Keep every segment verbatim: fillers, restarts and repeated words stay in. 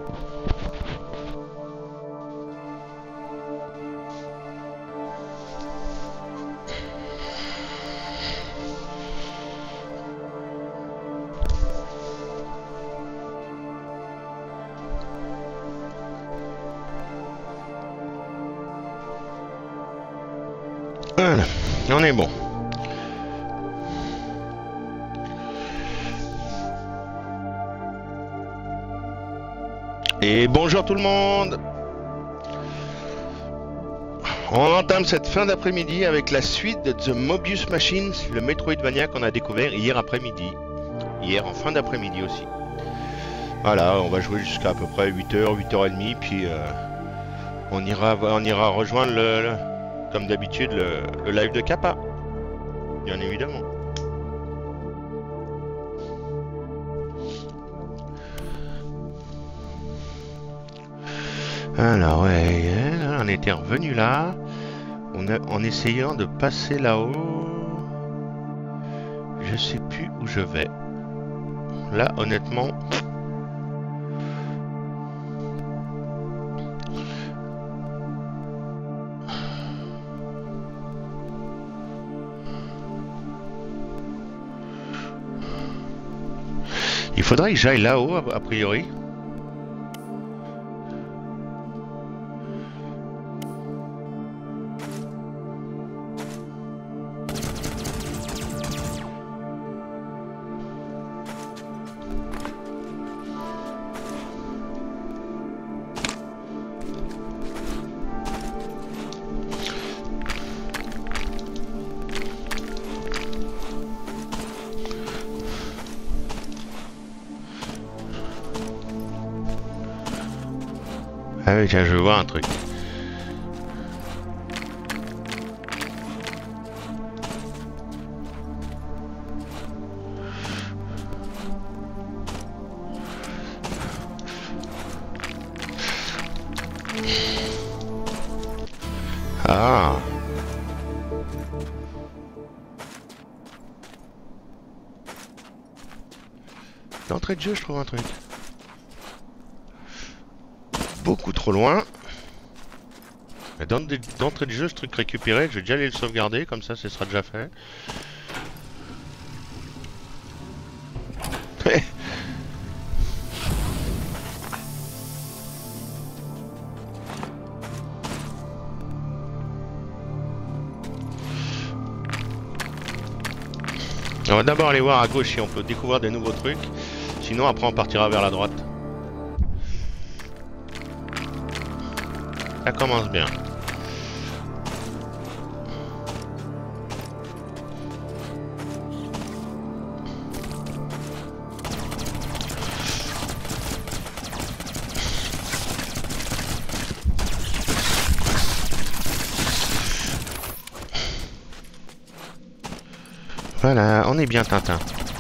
Voilà, on est bon. Et bonjour tout le monde. On entame cette fin d'après-midi avec la suite de The Mobius Machine, le Metroidvania qu'on a découvert hier après-midi. Hier en fin d'après-midi aussi. Voilà, on va jouer jusqu'à à peu près huit heures, huit heures trente, puis euh, on, ira, on ira rejoindre, le, le, comme d'habitude, le, le live de Kappa. Bien évidemment. Alors ouais, on était revenu là, on a, en essayant de passer là-haut. Je sais plus où je vais. Là, honnêtement... Il faudrait que j'aille là-haut, a priori. Ah oui, tiens, je veux voir un truc. Ah. D'entrée de jeu, je trouve un truc. Beaucoup trop loin. D'entrée de jeu, ce truc récupéré, je vais déjà aller le sauvegarder, comme ça ce sera déjà fait. On va d'abord aller voir à gauche si on peut découvrir des nouveaux trucs. Sinon après on partira vers la droite. Ça commence bien. Voilà, on est bien Tintin.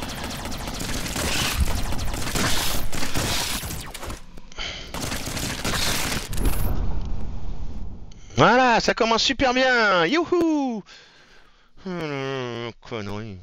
Voilà, ça commence super bien. Youhou. Oh, connerie.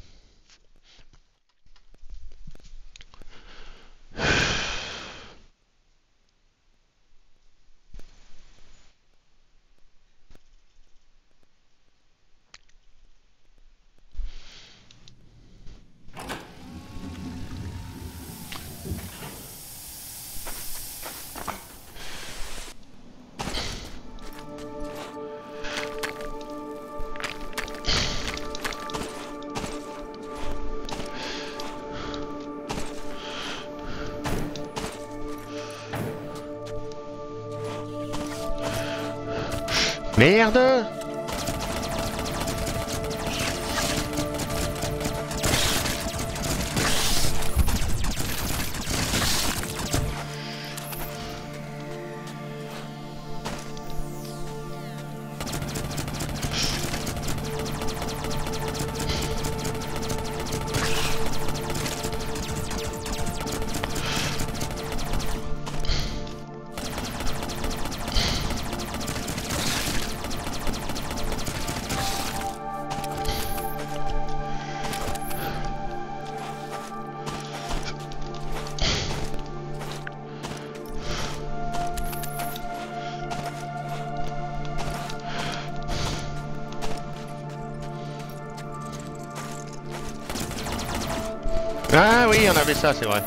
Merde! Ah oui, on avait ça, c'est vrai.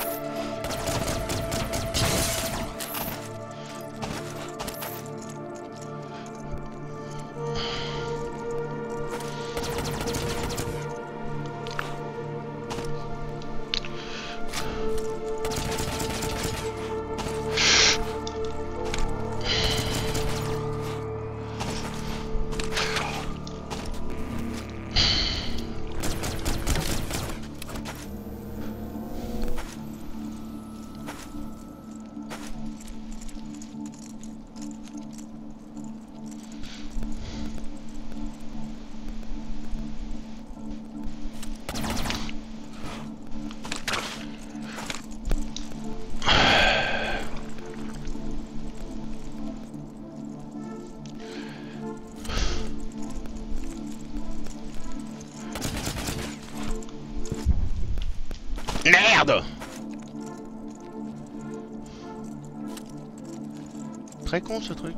Merde! Très con ce truc.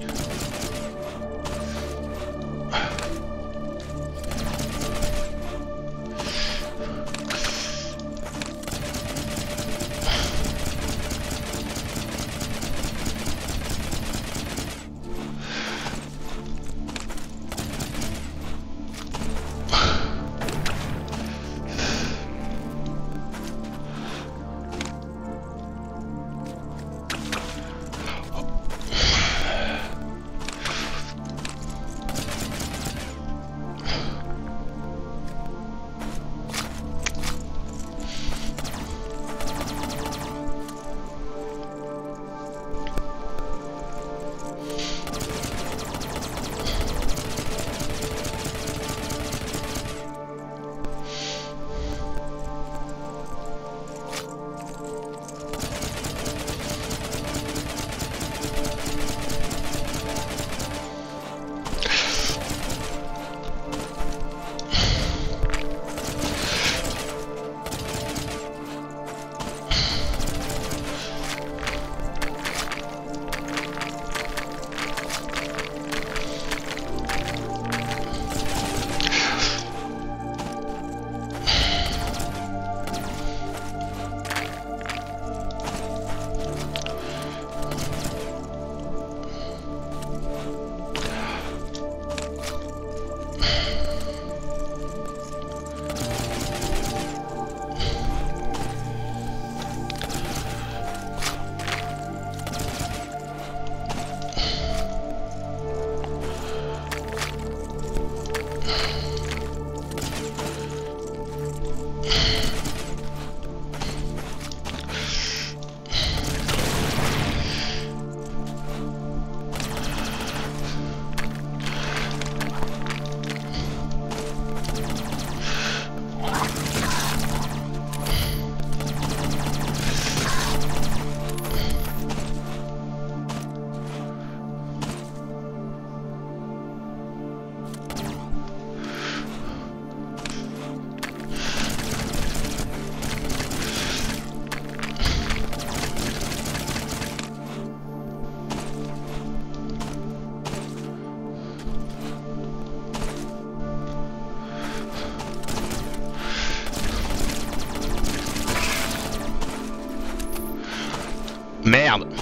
Merde.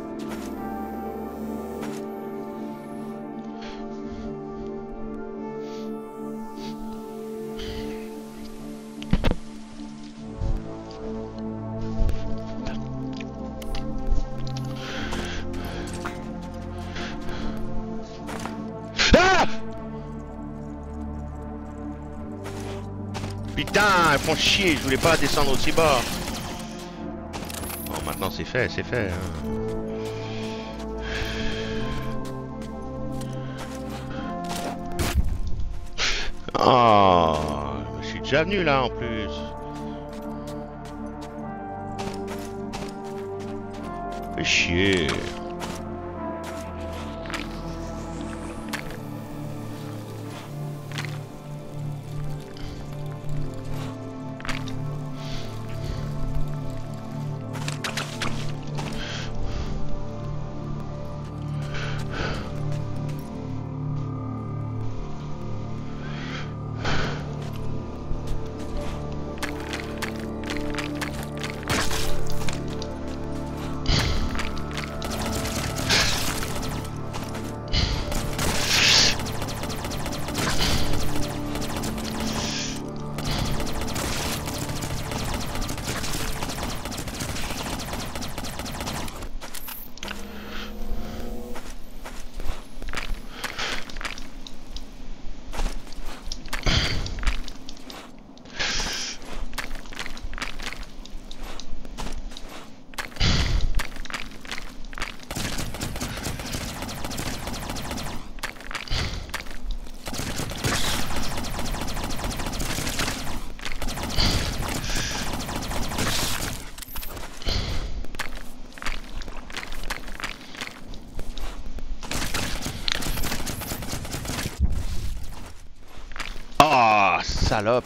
Ah! Putain, ils font chier, je voulais pas descendre aussi bas. Bon, maintenant c'est fait, c'est fait. Hein. Oh, je suis déjà venu là en plus. Fais chier. salope.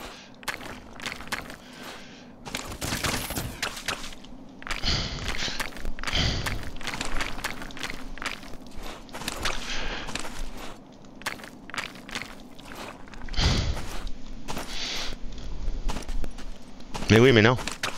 Mais oui, mais non.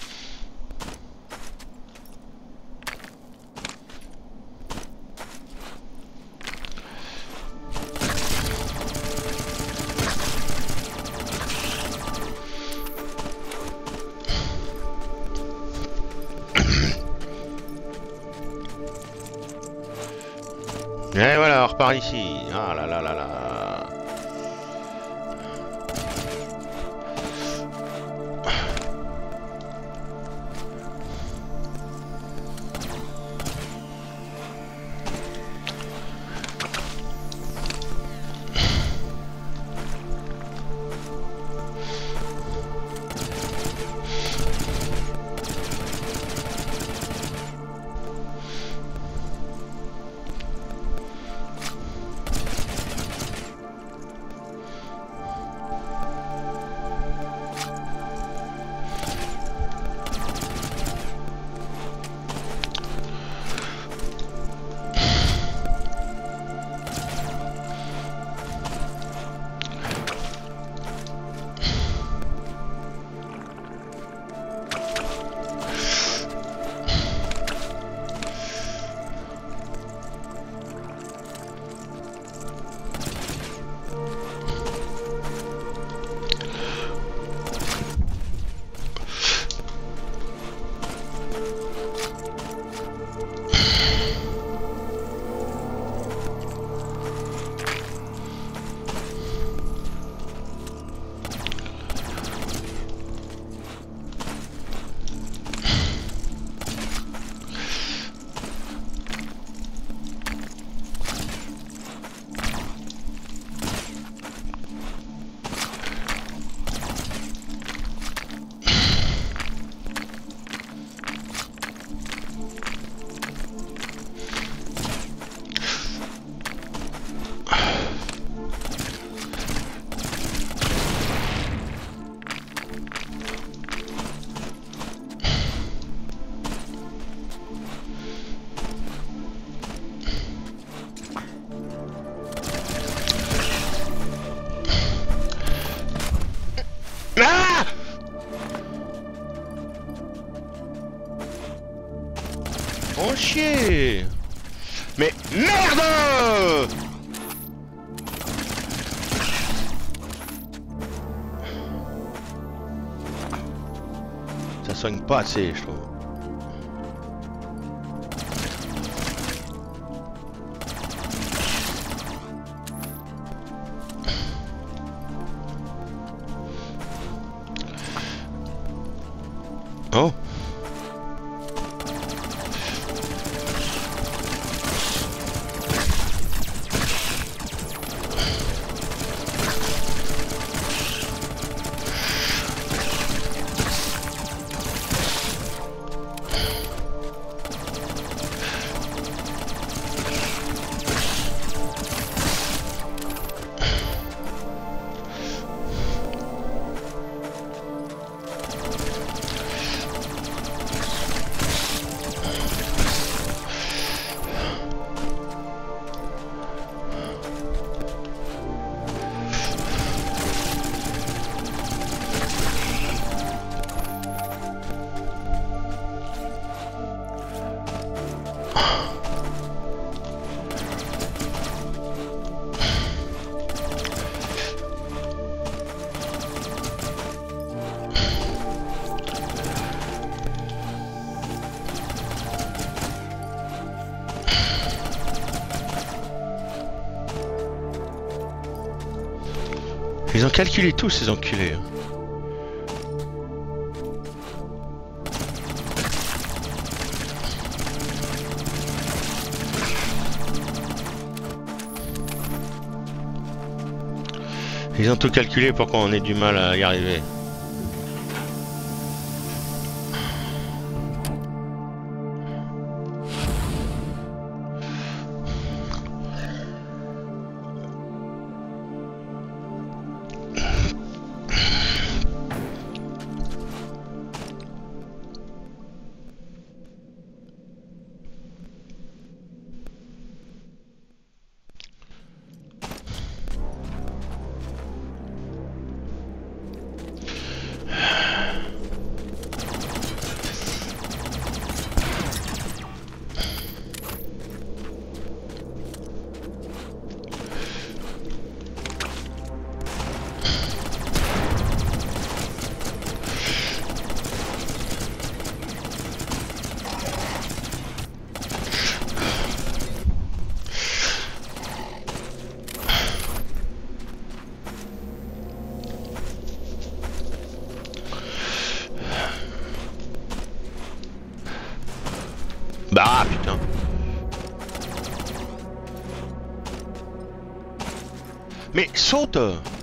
Et voilà, on repart ici. Ah là là là là. Ah! Oh chier! Mais merde! Ça soigne pas assez, je trouve. Oh. Ils ont calculé tout, ces enculés. Ils ont tout calculé pour qu'on ait du mal à y arriver. Bah putain. Mais saute.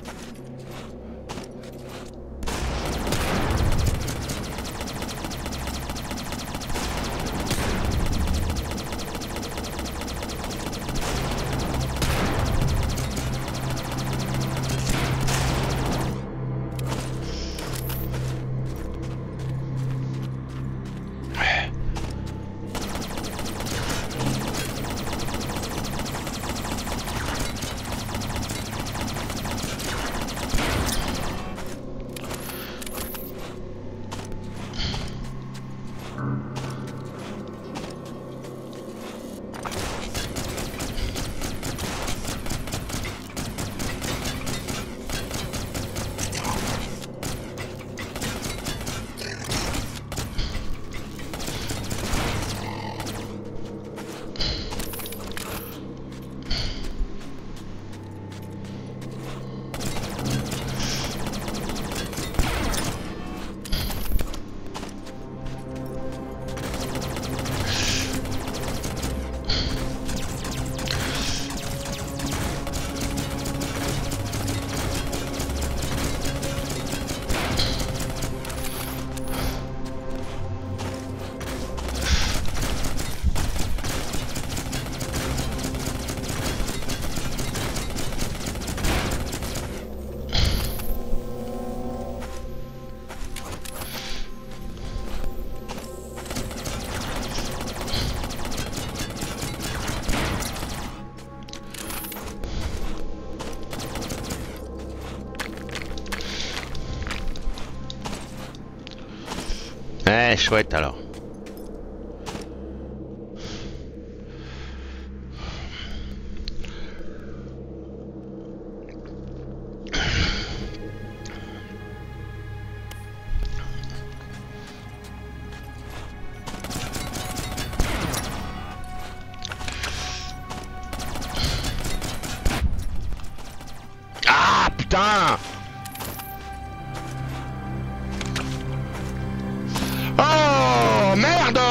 Ouais, chouette alors. Ah putain! Oh merde!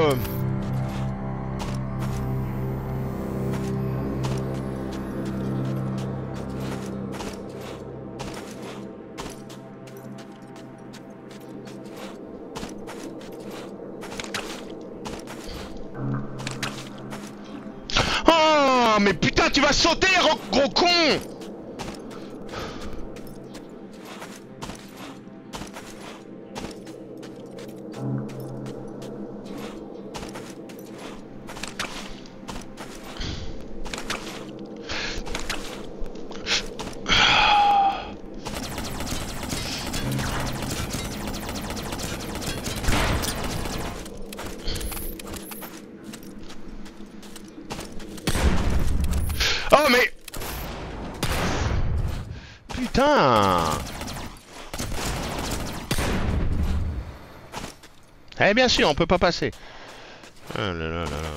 Oh mais putain, tu vas sauter, gros con! Oh mais... Putain! Eh bien sûr, on peut pas passer. Ah là là là là.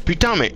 Putain, mais...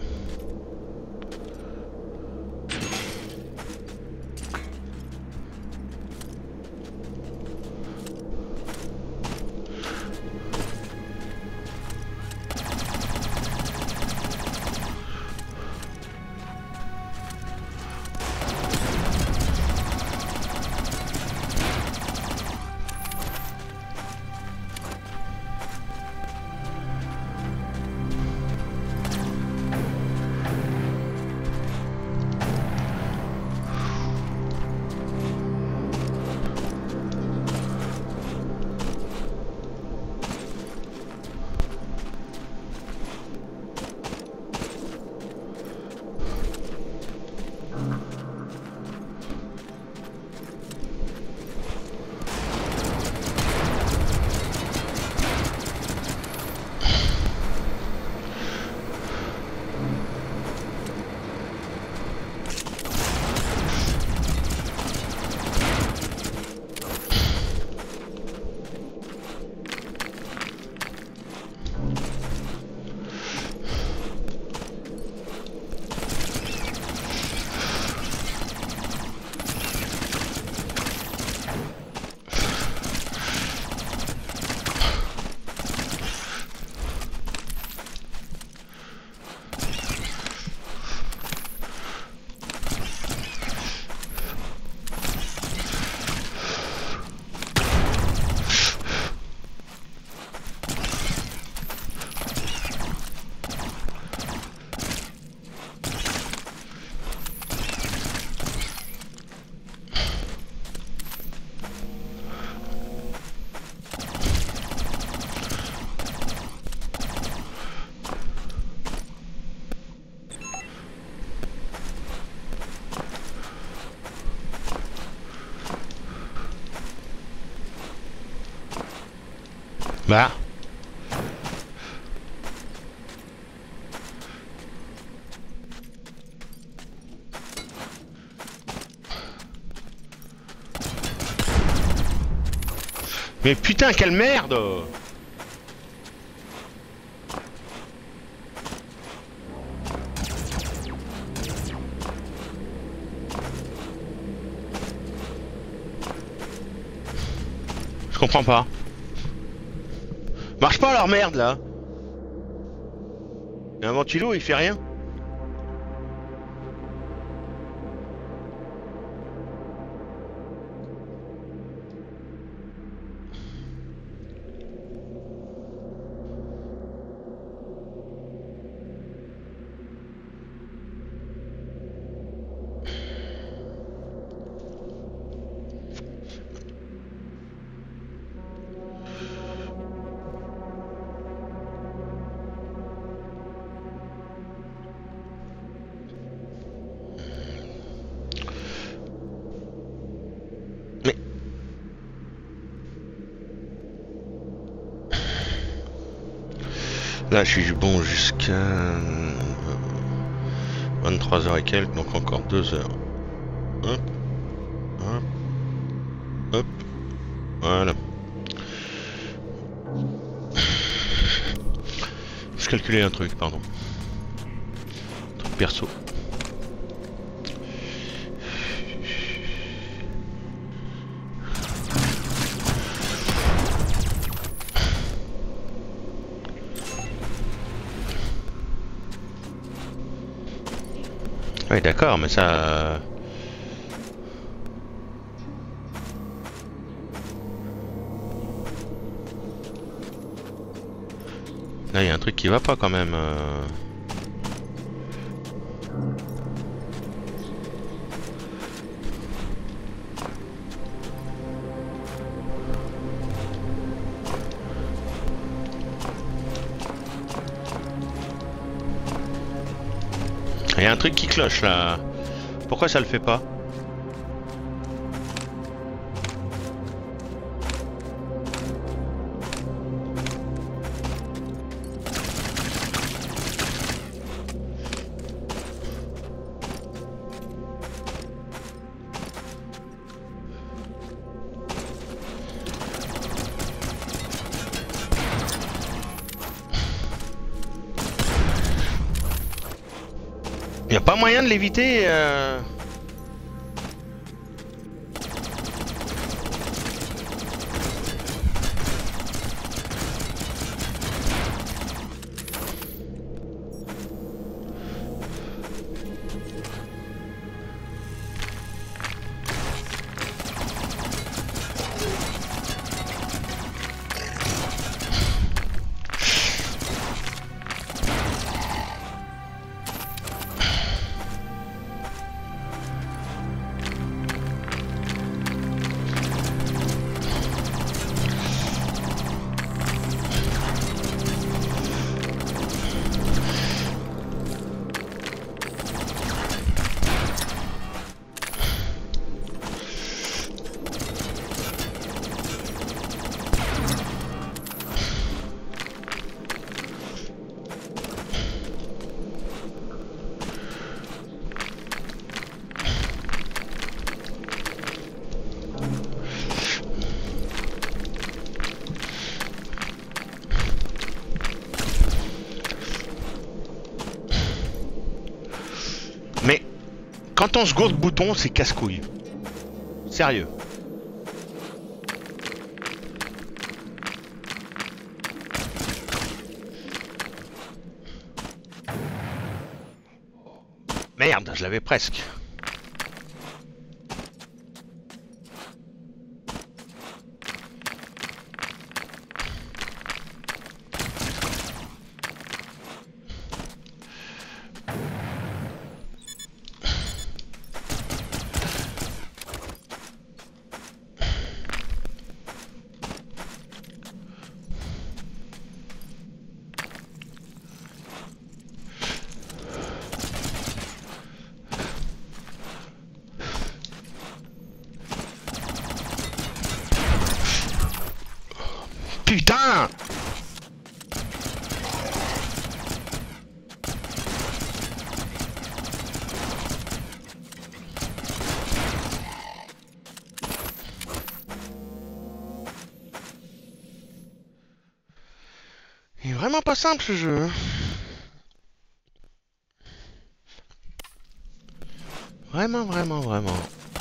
Bah. Mais putain, quelle merde! Je comprends pas. Marche pas leur merde là. Et un ventilo il fait rien. Là, je suis bon jusqu'à vingt-trois heures et quelques, donc encore deux heures. Hop, hop, hop, voilà. Je calculais un truc, pardon. Un truc perso. Oui, d'accord, mais ça... Euh... Là, il y a un truc qui va pas quand même. Euh... Il y a un truc qui cloche là. Pourquoi ça le fait pas? Y a pas moyen de l'éviter euh... Mais quand on se gourde bouton, c'est casse-couille. Sérieux. Merde, je l'avais presque. Putain! Il est vraiment pas simple ce jeu. Hein. Vraiment, vraiment, vraiment.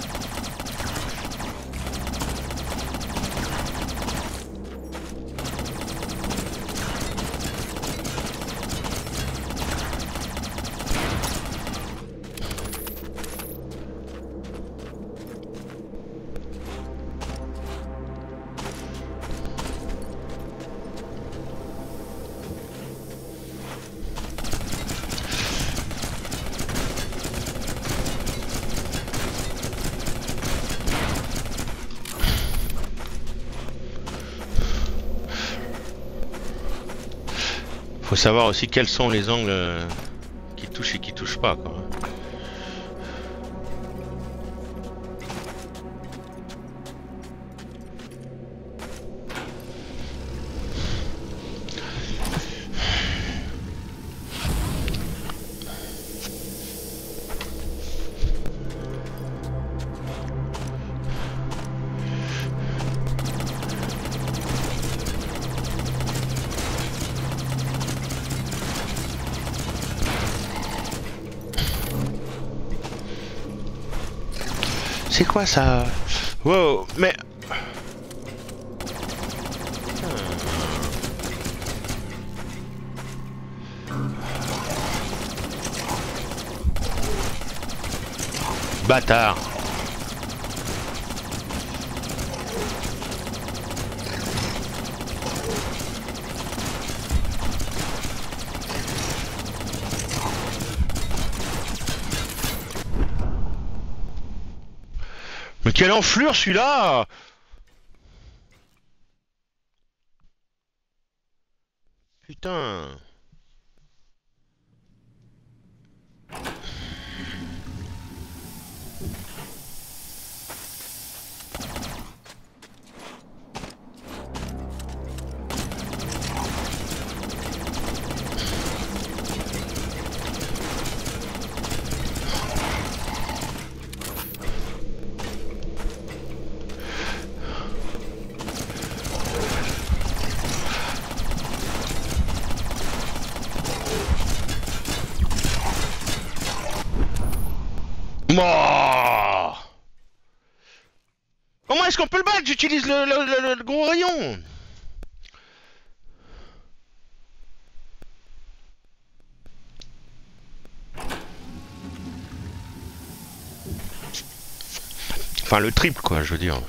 Faut savoir aussi quels sont les angles qui touchent et qui touchent pas, quoi. C'est quoi ça? Wow, mais... Bâtard. Mais quelle enflure celui-là! Putain. Mort. Comment est-ce qu'on peut le battre? J'utilise le, le, le, le gros rayon. Enfin le triple quoi, je veux dire.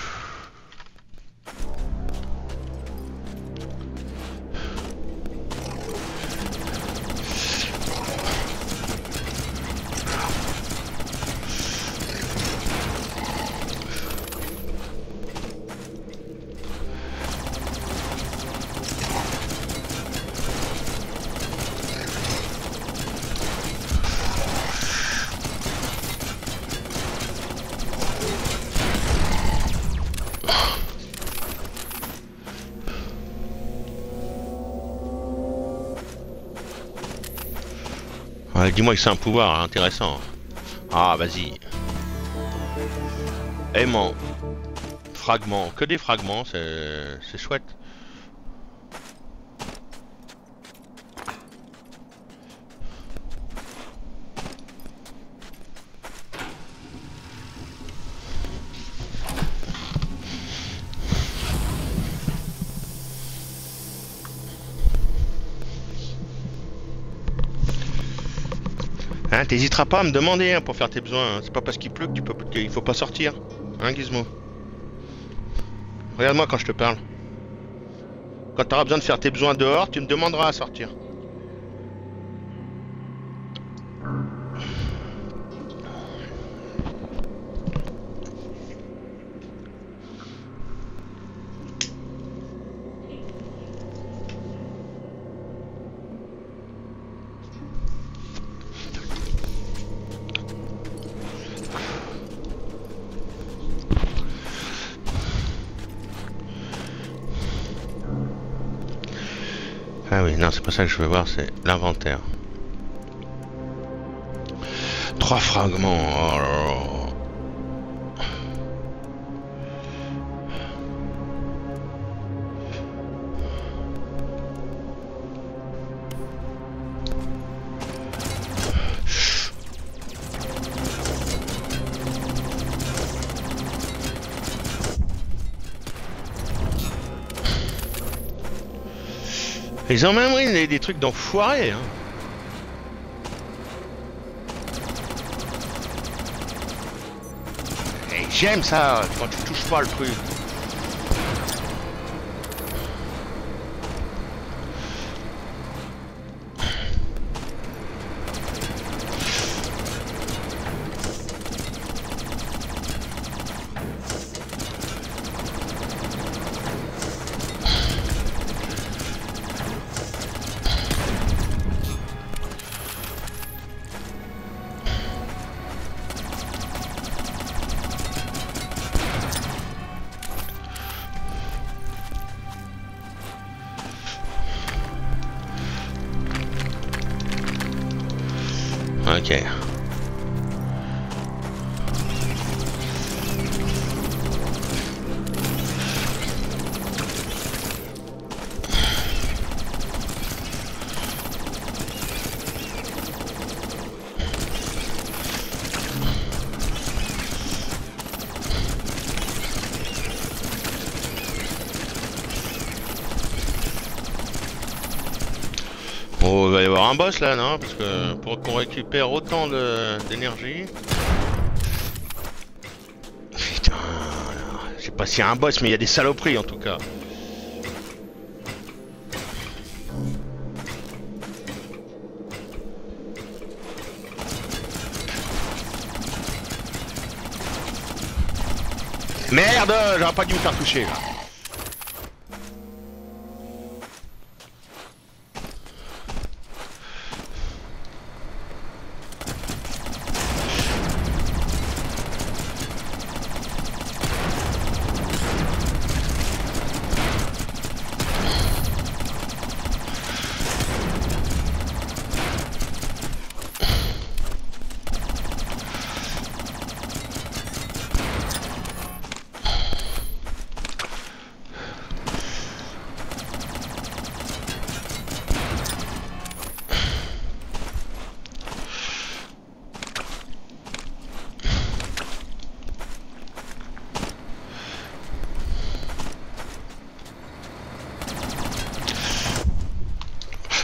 Ouais, dis-moi que c'est un pouvoir intéressant. Ah, vas-y. Aimant. Fragment. Que des fragments, c'est chouette. Hein, t'hésiteras pas à me demander hein, pour faire tes besoins. Hein. C'est pas parce qu'il pleut que tu peux, qu'il faut pas sortir. Hein, Gizmo? Regarde-moi quand je te parle. Quand t'auras besoin de faire tes besoins dehors, tu me demanderas à sortir. Ah oui, non, c'est pas ça que je veux voir, c'est l'inventaire. Trois fragments. Oh là là. Ils ont même oui, des, des trucs d'enfoirés. Hein. Et j'aime ça quand tu touches pas le truc. Ok. Oh, il va y avoir un boss là, non? Parce que pour qu'on récupère autant d'énergie... Putain... Je sais pas s'il y a un boss, mais il y a des saloperies en tout cas. Merde! J'aurais pas dû me faire toucher là.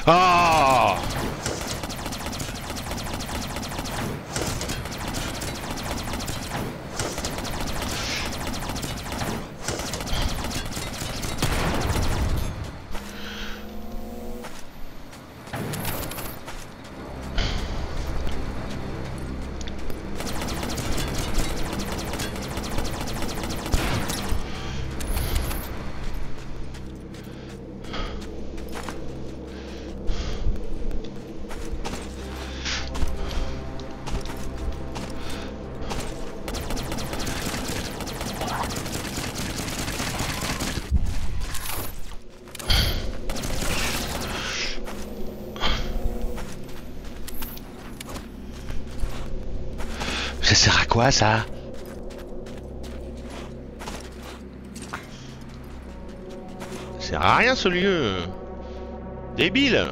Ah! Ça sert à quoi ça? Ça sert à rien ce lieu. Débile.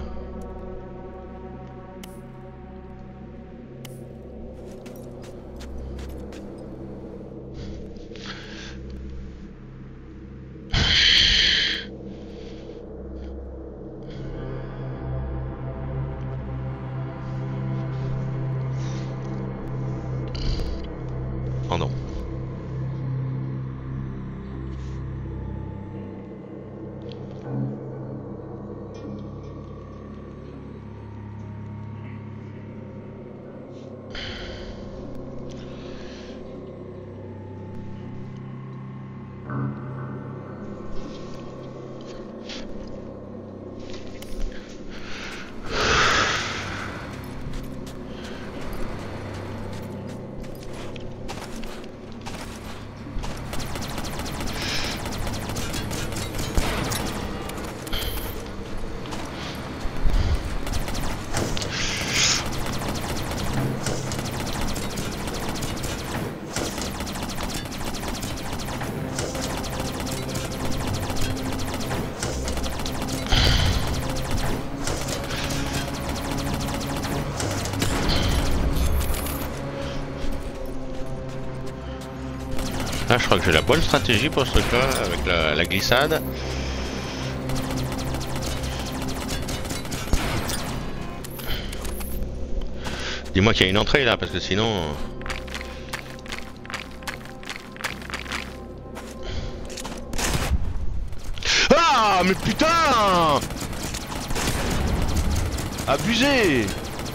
Oh non. Là, je crois que j'ai la bonne stratégie pour ce truc-là, avec la, la glissade. Dis-moi qu'il y a une entrée là, parce que sinon... Ah, mais putain! Abusé!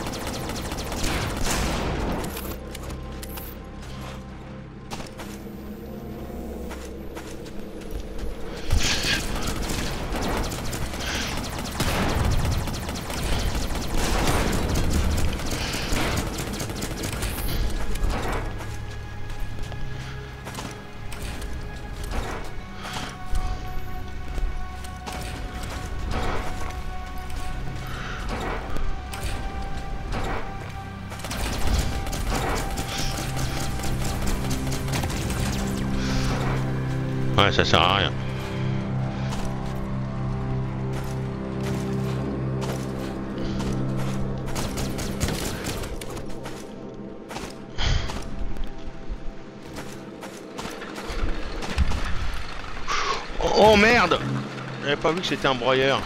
Ouais, ça sert à rien. Oh merde! J'avais pas vu que c'était un broyeur.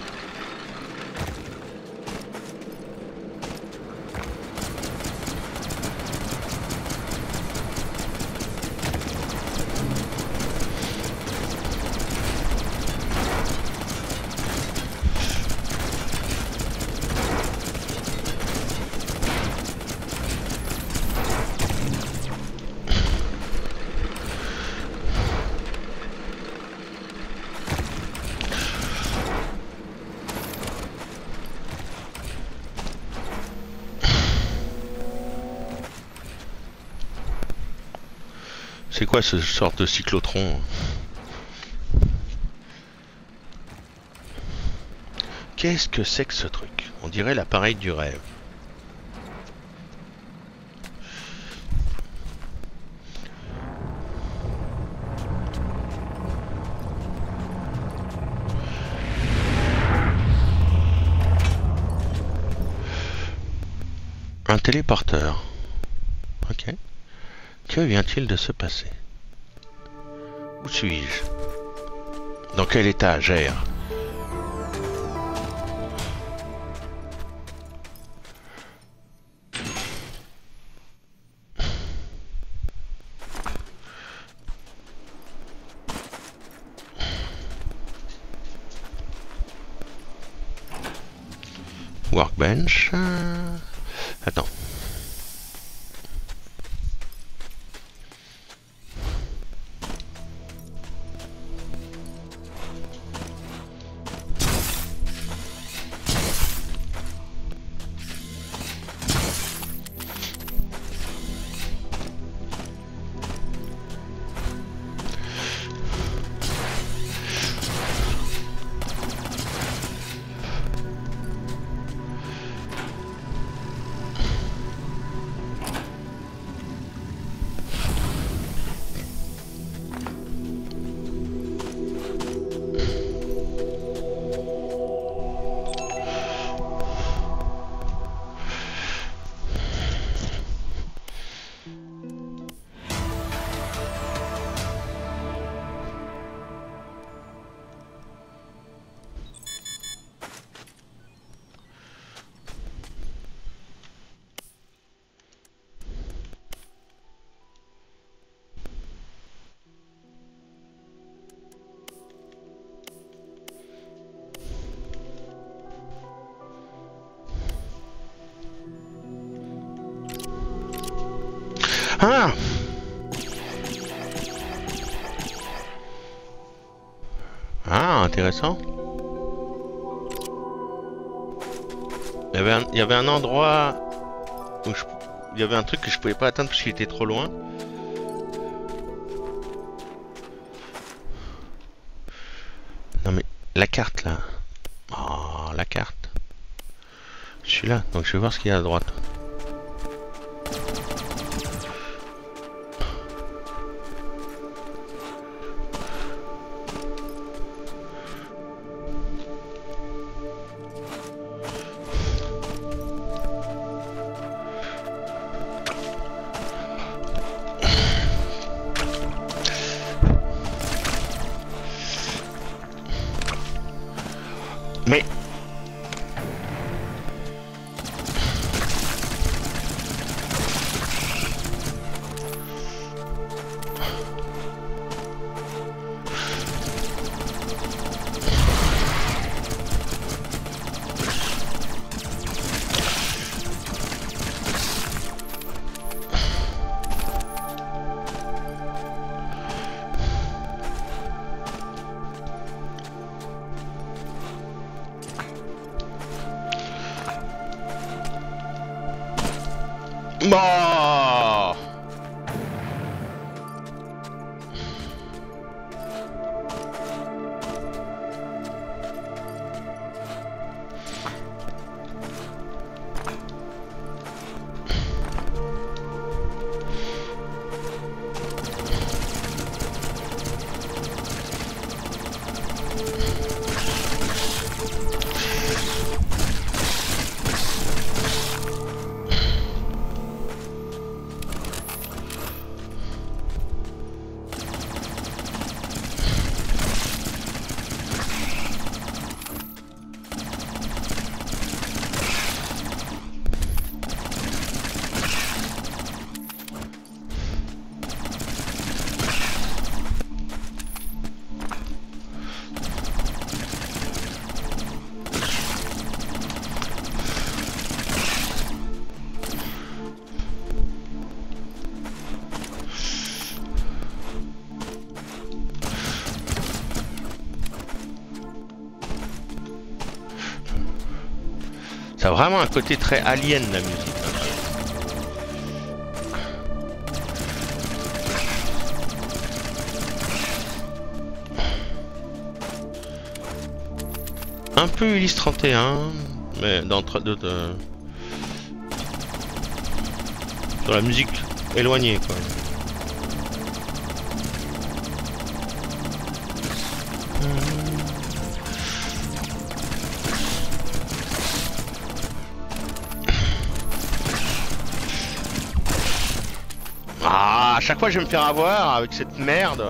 C'est quoi ce sorte de cyclotron? Qu'est-ce que c'est que ce truc? On dirait l'appareil du rêve. Un téléporteur. Ok. Que vient-il de se passer? Où suis-je? Dans quel étage, R? Workbench. Euh, Attends. Ah! Ah, intéressant. Il y avait un, il y avait un endroit où je, il y avait un truc que je pouvais pas atteindre parce qu'il était trop loin. Non mais la carte là. Oh, la carte. Je suis là, donc je vais voir ce qu'il y a à droite. Mais bon. Ça a vraiment un côté très alien la musique. Un peu Ulysse trente et un, mais d'entre deux de... sur la musique éloignée quoi. Ah, à chaque fois je vais me faire avoir avec cette merde.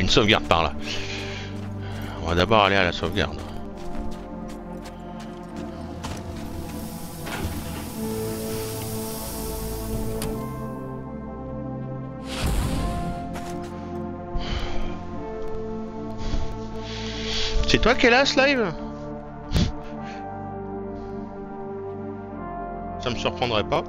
une sauvegarde par là. On va d'abord aller à la sauvegarde. C'est toi qui es là, ce live? Ça me surprendrait pas.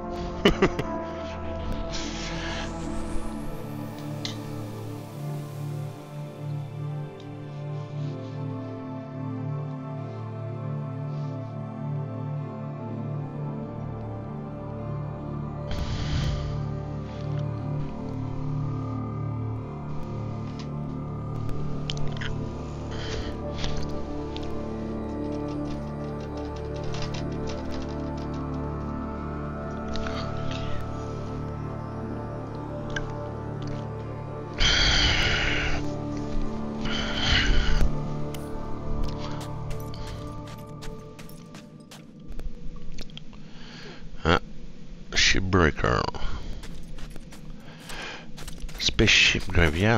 Shipbreaker. Spaceship Graveyard.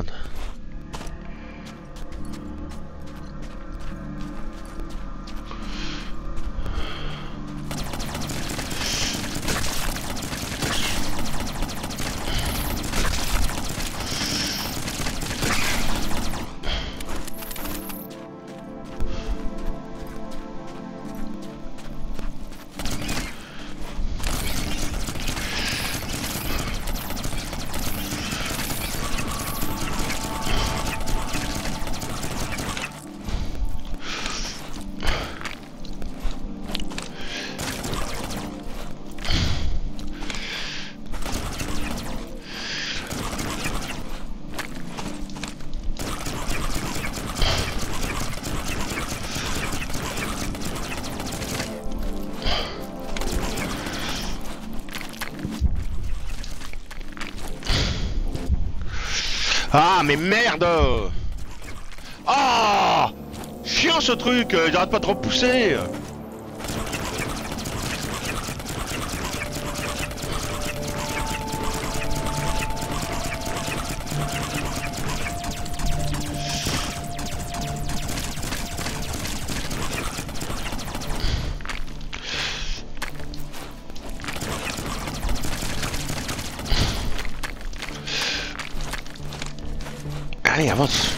Ah mais merde! Ah, chiant ce truc, j'arrête pas de repousser. Allez, avance.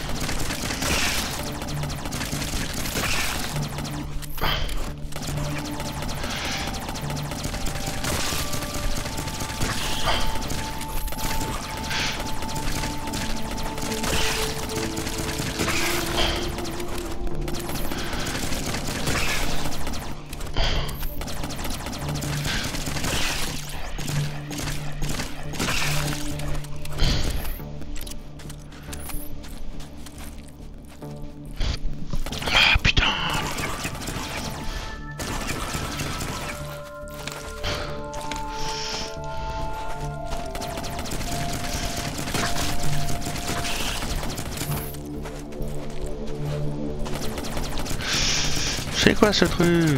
C'est quoi ce truc?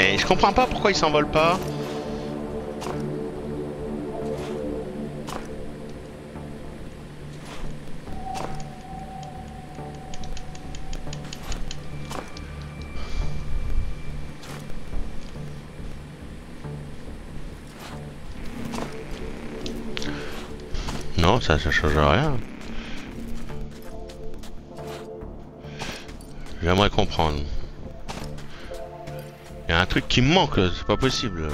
Mais je comprends pas pourquoi il s'envole pas. Non, ça, ça change rien. J'aimerais comprendre. Il y a un truc qui me manque, c'est pas possible.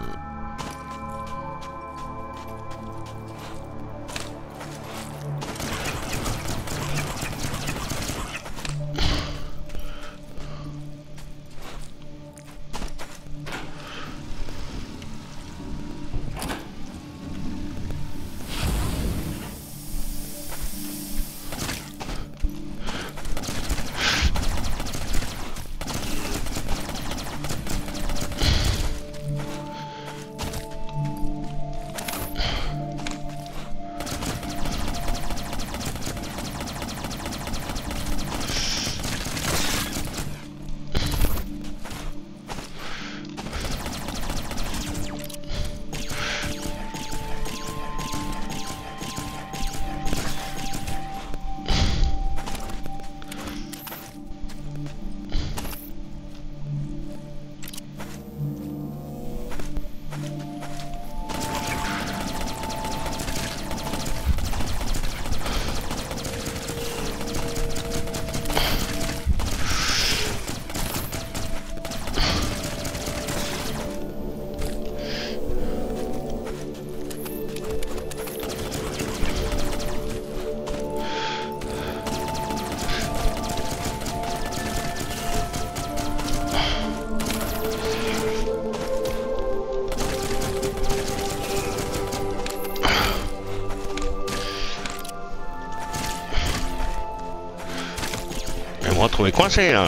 Je me retrouve coincé là.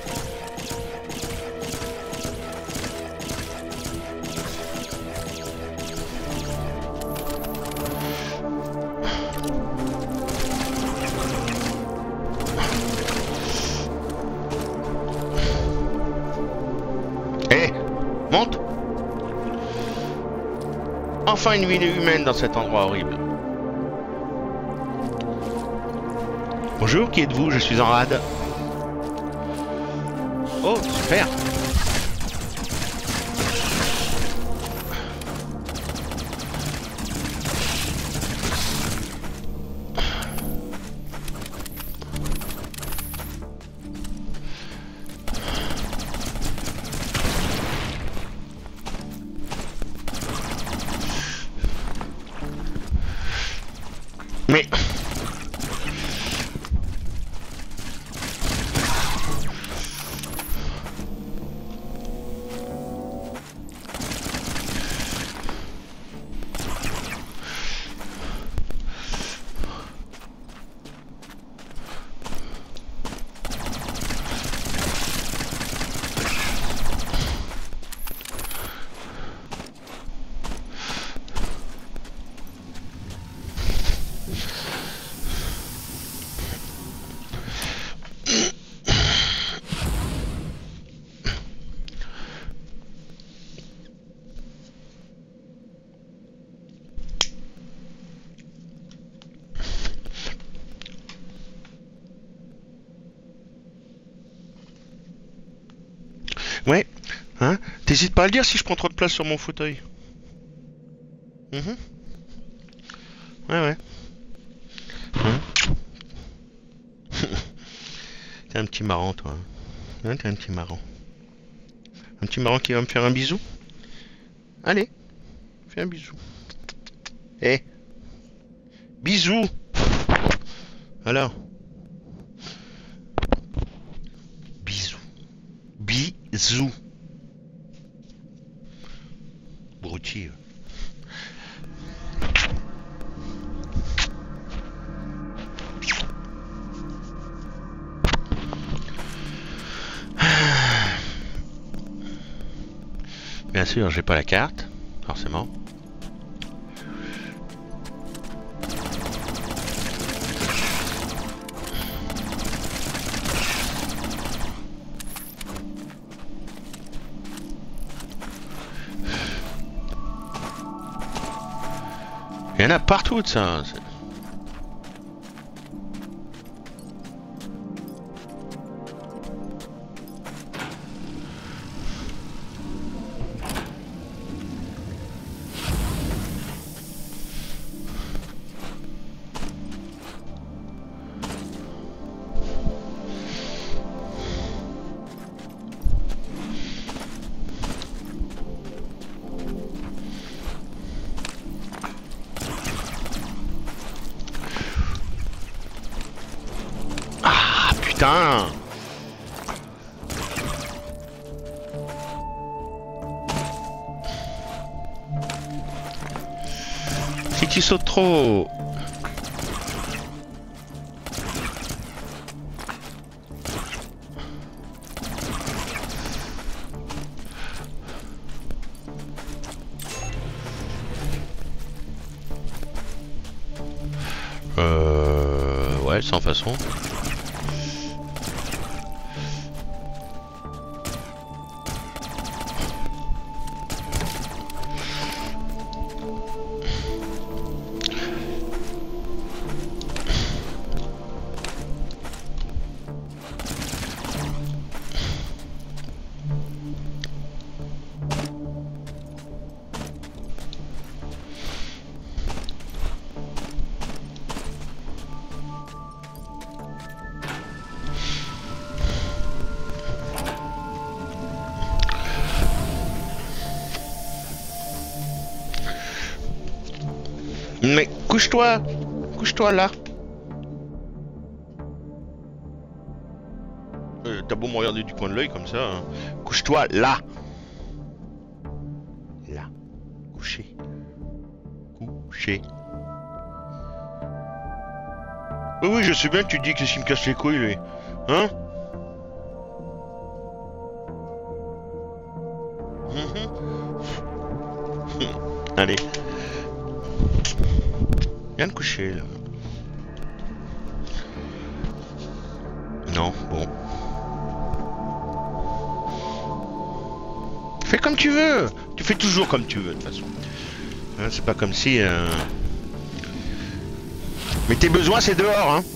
Eh, monte. Enfin une vie humaine dans cet endroit horrible. Bonjour, qui êtes-vous? Je suis en rade. Oh, super. Mais... Ouais, hein? T'hésites pas à le dire si je prends trop de place sur mon fauteuil. Mhm. Ouais, ouais. Hein. T'es un petit marrant, toi. Hein, t'es un petit marrant. Un petit marrant qui va me faire un bisou. Allez, fais un bisou. Eh, bisou. Alors. Bisou. Bisou. Broutilles. Bien sûr, j'ai pas la carte, forcément. Il y en a partout de ça. Putain! Si tu sautes trop... Euh... Ouais, sans façon. Mais couche-toi, couche-toi là. Euh, T'as beau me regarder du coin de l'œil comme ça, hein. Couche-toi là. Là, couché, couché. Oui, oui, je sais bien que tu dis que s'il me casse les couilles, lui, hein. Mhm. Allez. Viens te coucher là. Non, bon. Fais comme tu veux. Tu fais toujours comme tu veux de toute façon. Hein, c'est pas comme si... Euh... Mais tes besoins c'est dehors, hein.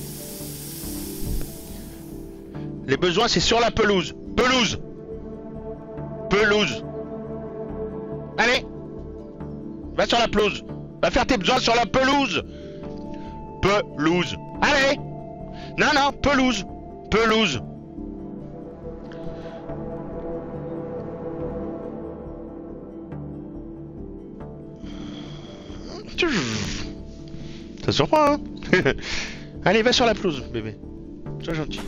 Les besoins c'est sur la pelouse. Pelouse. Pelouse. Allez. Va sur la pelouse. Va faire tes besoins sur la pelouse. Pelouse. Allez. Non, non, pelouse. Pelouse. Ça surprend, hein. Allez, va sur la pelouse, bébé. Sois gentil.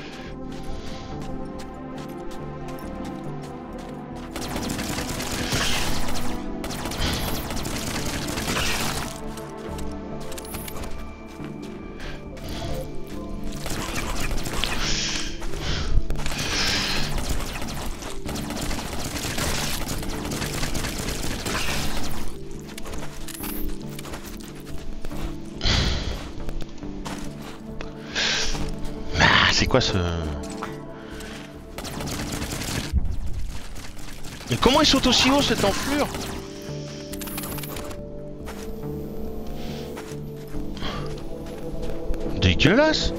C'est quoi ce... Mais comment il saute aussi haut cette enflure? Dégueulasse.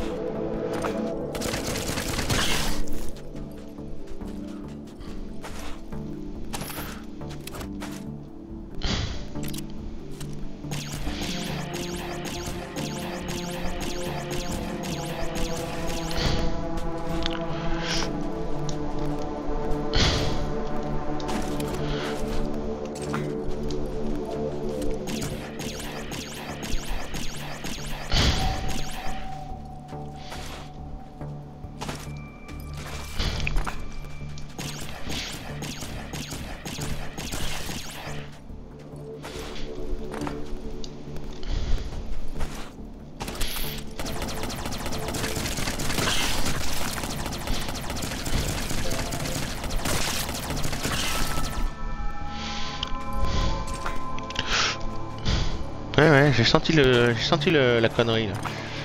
Ouais ouais, j'ai senti le, j'ai senti le, la connerie là.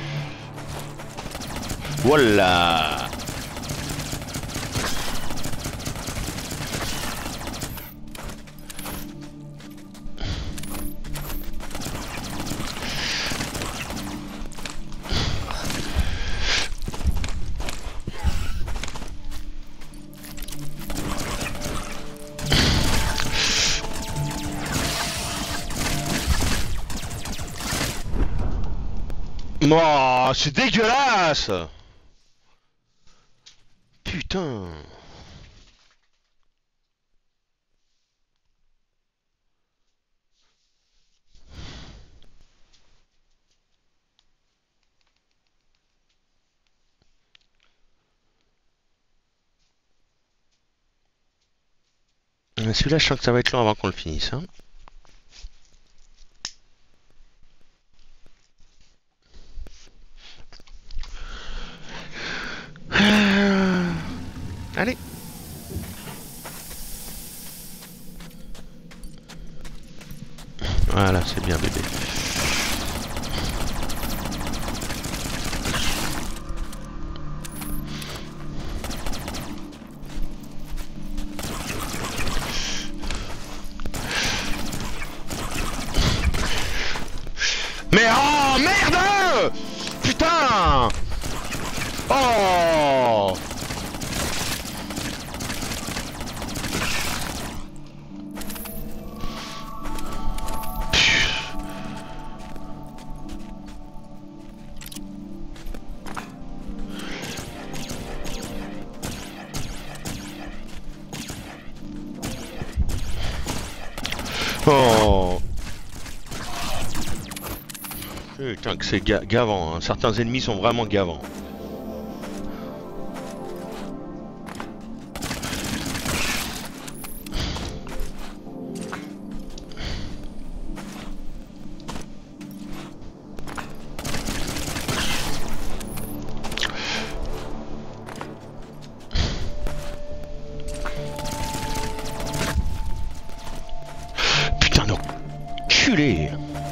Voilà. Oh, c'est dégueulasse. Putain. Celui-là, je sens que ça va être long avant qu'on le finisse. Hein. Allez. Voilà, c'est bien bébé. Mais oh merde! Putain! Oh! Oh! Putain que c'est ga gavant, hein. Certains ennemis sont vraiment gavants. Putain d'enculé!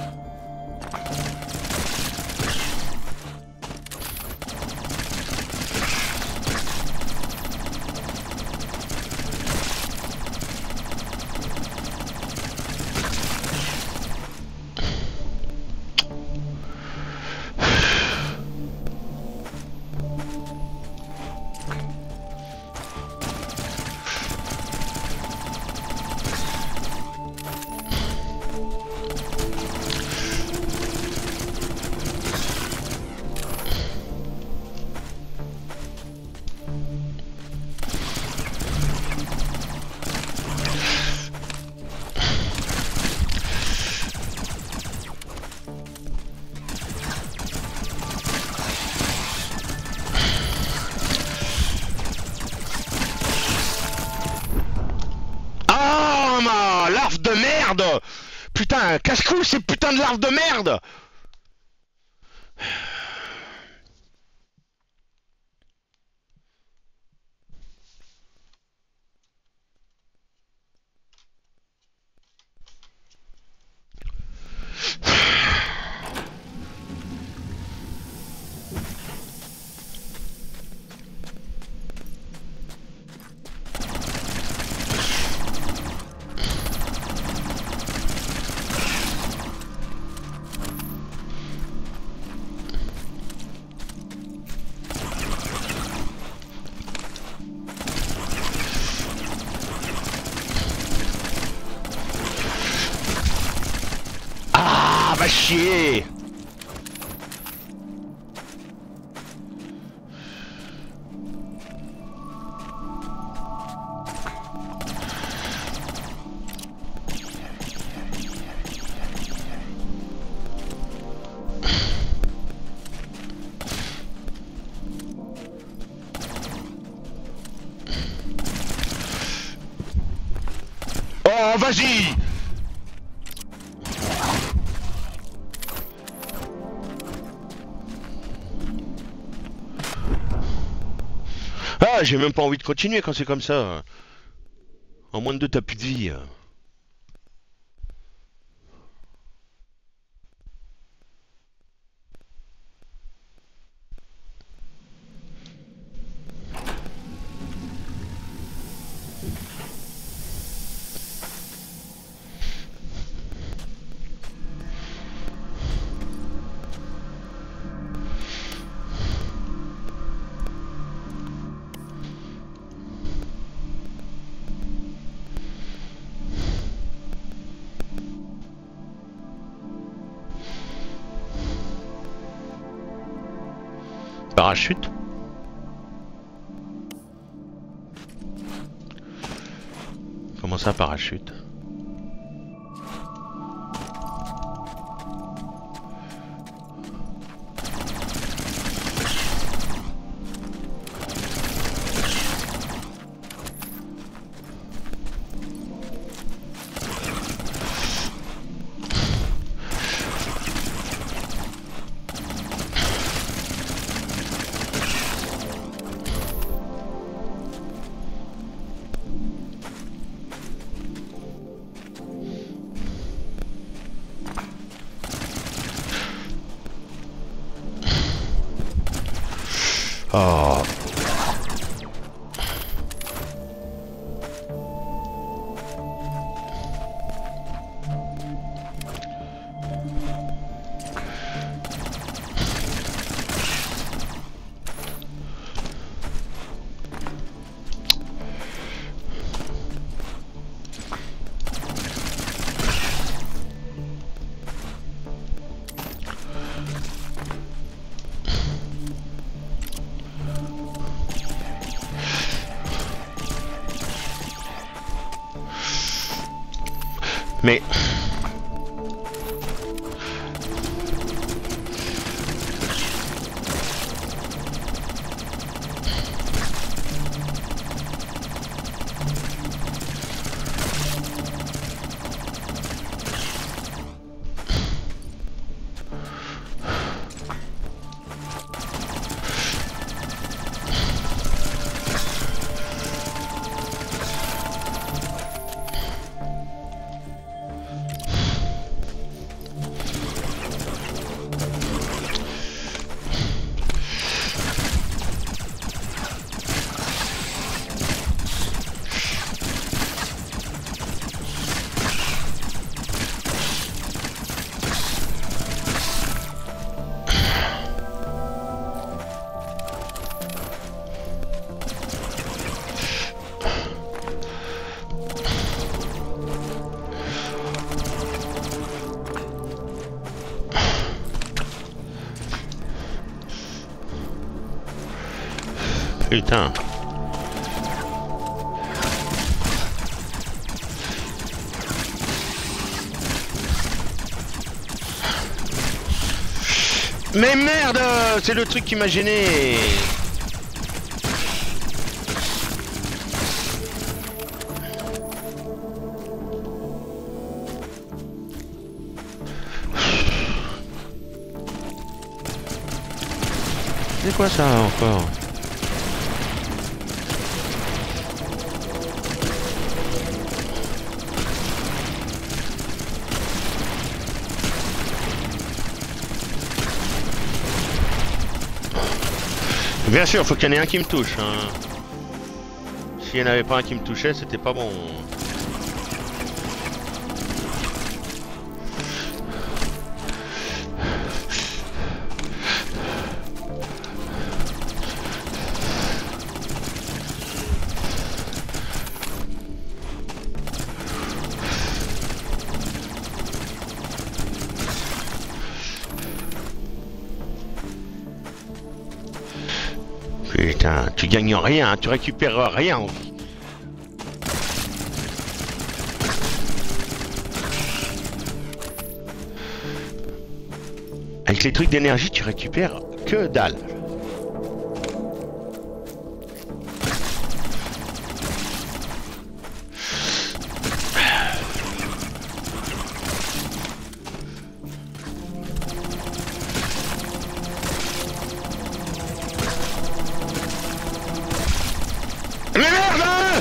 Larve de merde! Putain, casse-couille ces putains de larves de merde! Ah, va chier! Oh, vas-y! Ah, j'ai même pas envie de continuer quand c'est comme ça. En moins de deux, t'as plus de vie. Parachute. Comment ça, parachute? Oh. Mais... Putain. Mais merde, c'est le truc qui m'a gêné. C'est quoi ça encore? Bien sûr, faut qu'il y en ait un qui me touche. Hein. S'il n'y en avait pas un qui me touchait, c'était pas bon. Putain, tu gagnes rien, tu récupères rien en vie. Avec les trucs d'énergie, tu récupères que dalle. Mais merde!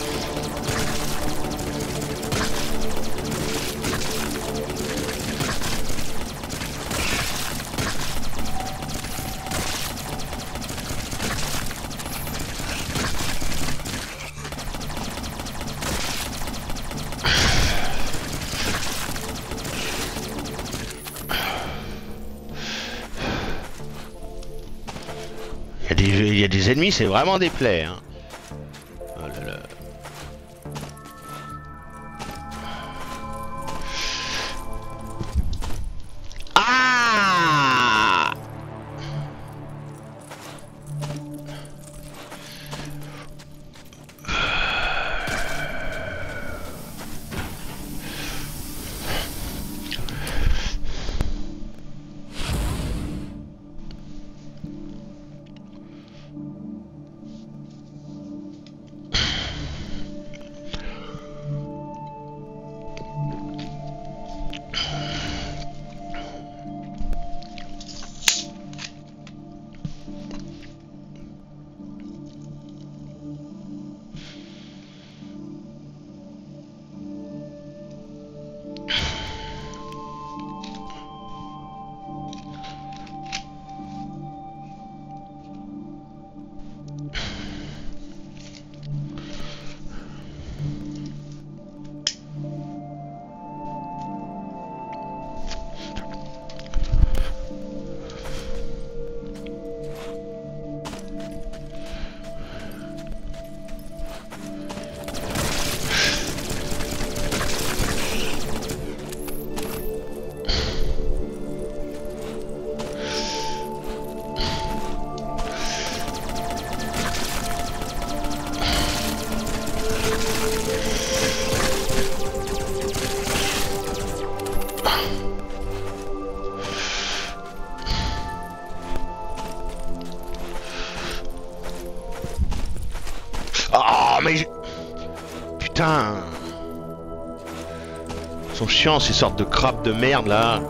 Il y a des, il y a des ennemis, c'est vraiment des plaies. Hein. Oh là là. Ah! mais... je- Putain. Ils sont chiants ces sortes de crabes de merde là.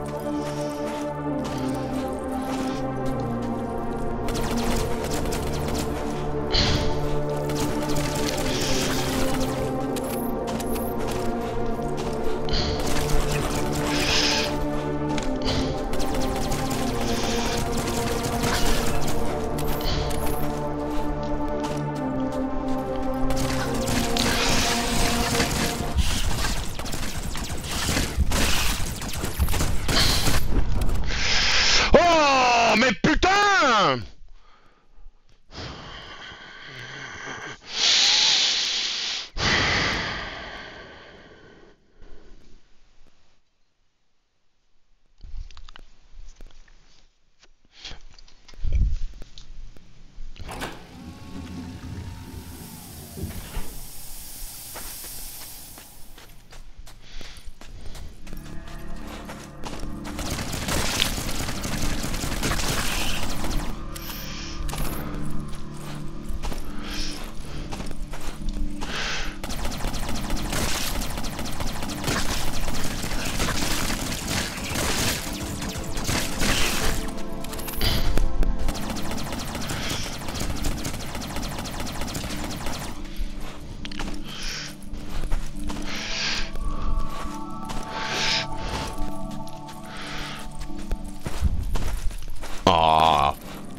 Oh, mais putain! Oh.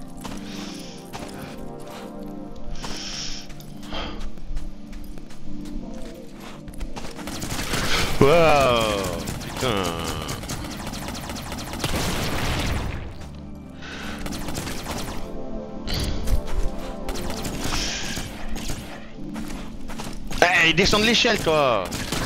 Wow, putain. Hey, descends de l'échelle, toi.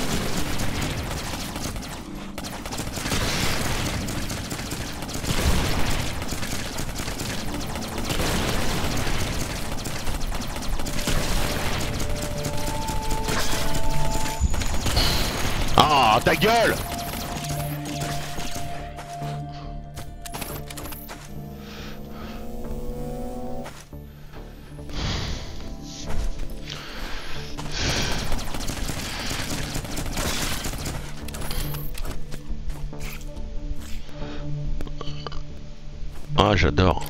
Ah, ta gueule! Ah, j'adore.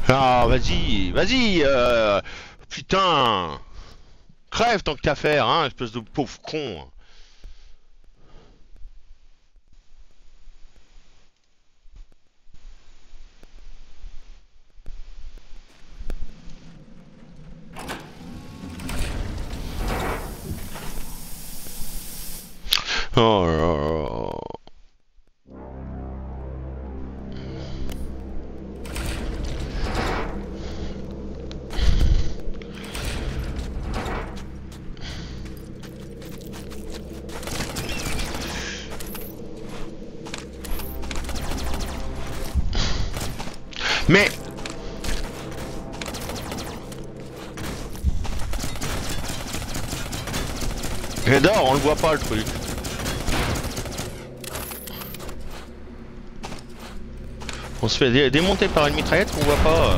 Ah, vas-y, vas-y, euh, putain. Crève tant que t'as à faire, hein, espèce de pauvre con. Oh là là. Mais j'adore, on le voit pas le truc. On se fait dé démonter par une mitraillette qu'on voit pas.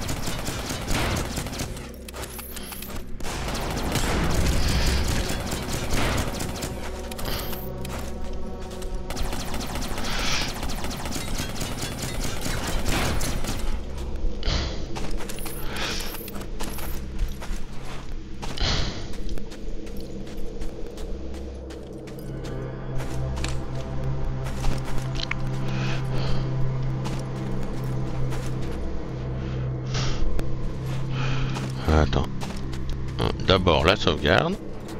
Attends. D'abord la sauvegarde.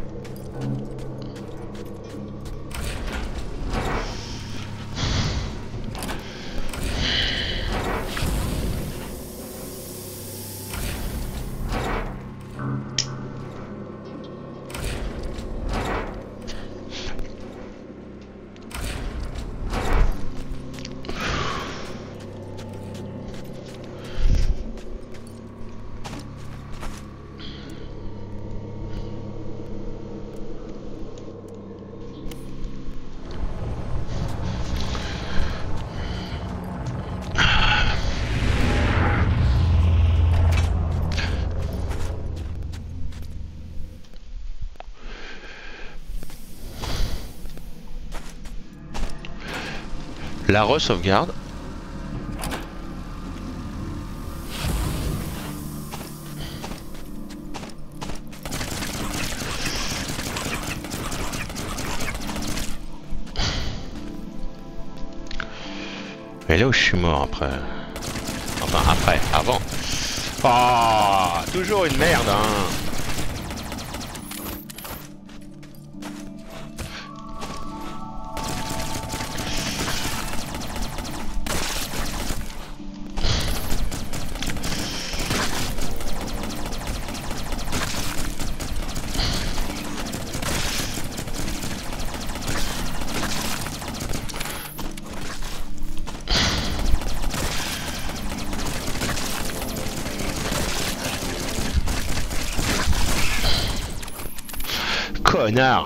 La re-sauvegarde. Et là où je suis mort après. Enfin après, avant. Ah, toujours une merde, hein. Connard.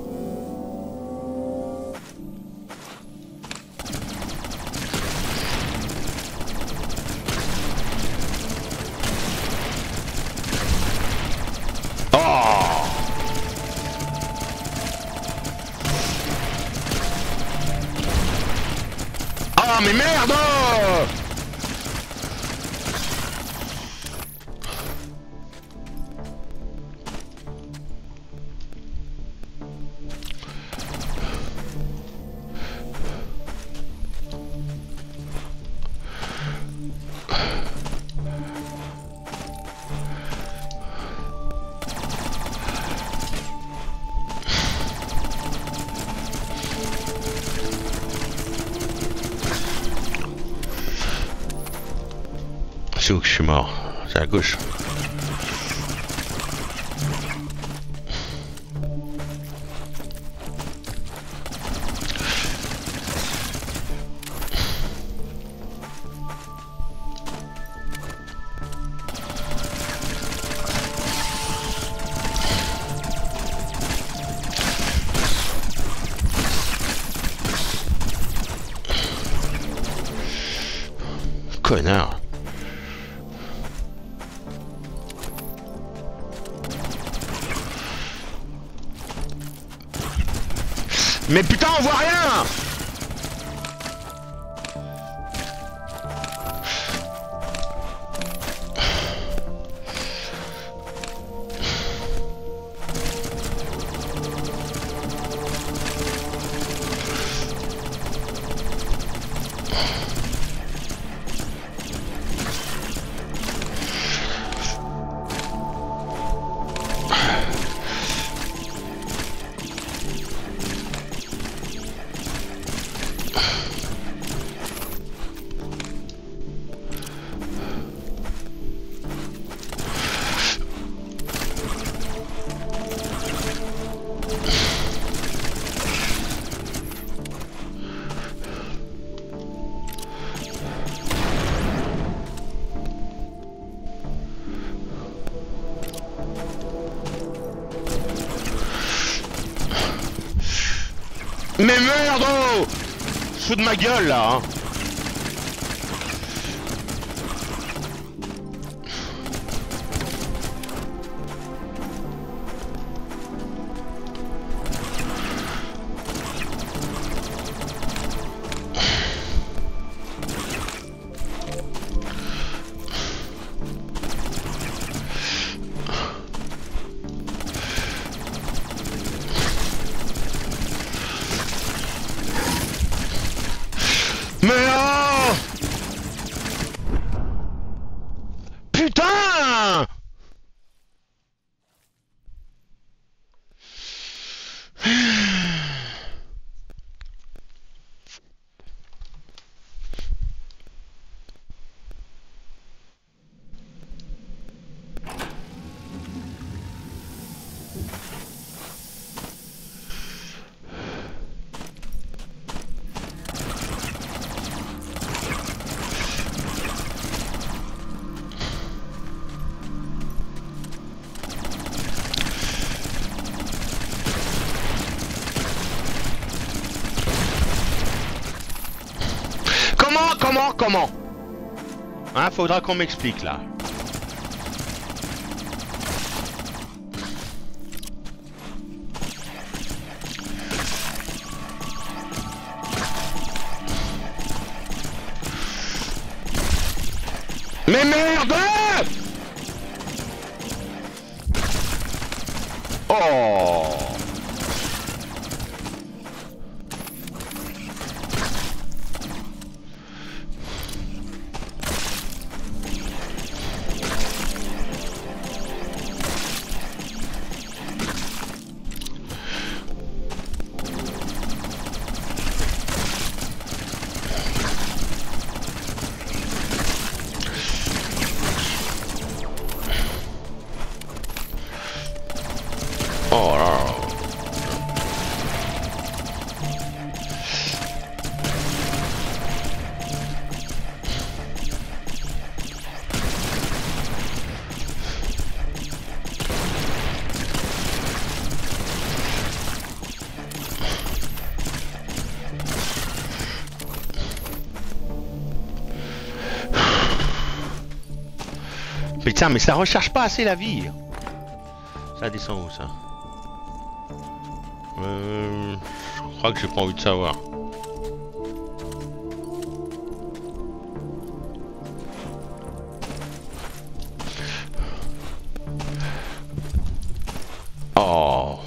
Oh. Ah mais merde. C'est où que je suis mort? C'est à gauche. Connard. Mais putain, on voit rien. Mais merde, oh, fous de ma gueule là hein. Mais oh putain! Comment, comment, comment? Hein, faudra qu'on m'explique là. Mais merde! Oh! Oh là là. Putain, mais ça recharge pas assez la vie. Ça descend où ça? Euh, je crois que j'ai pas envie de savoir. Oh.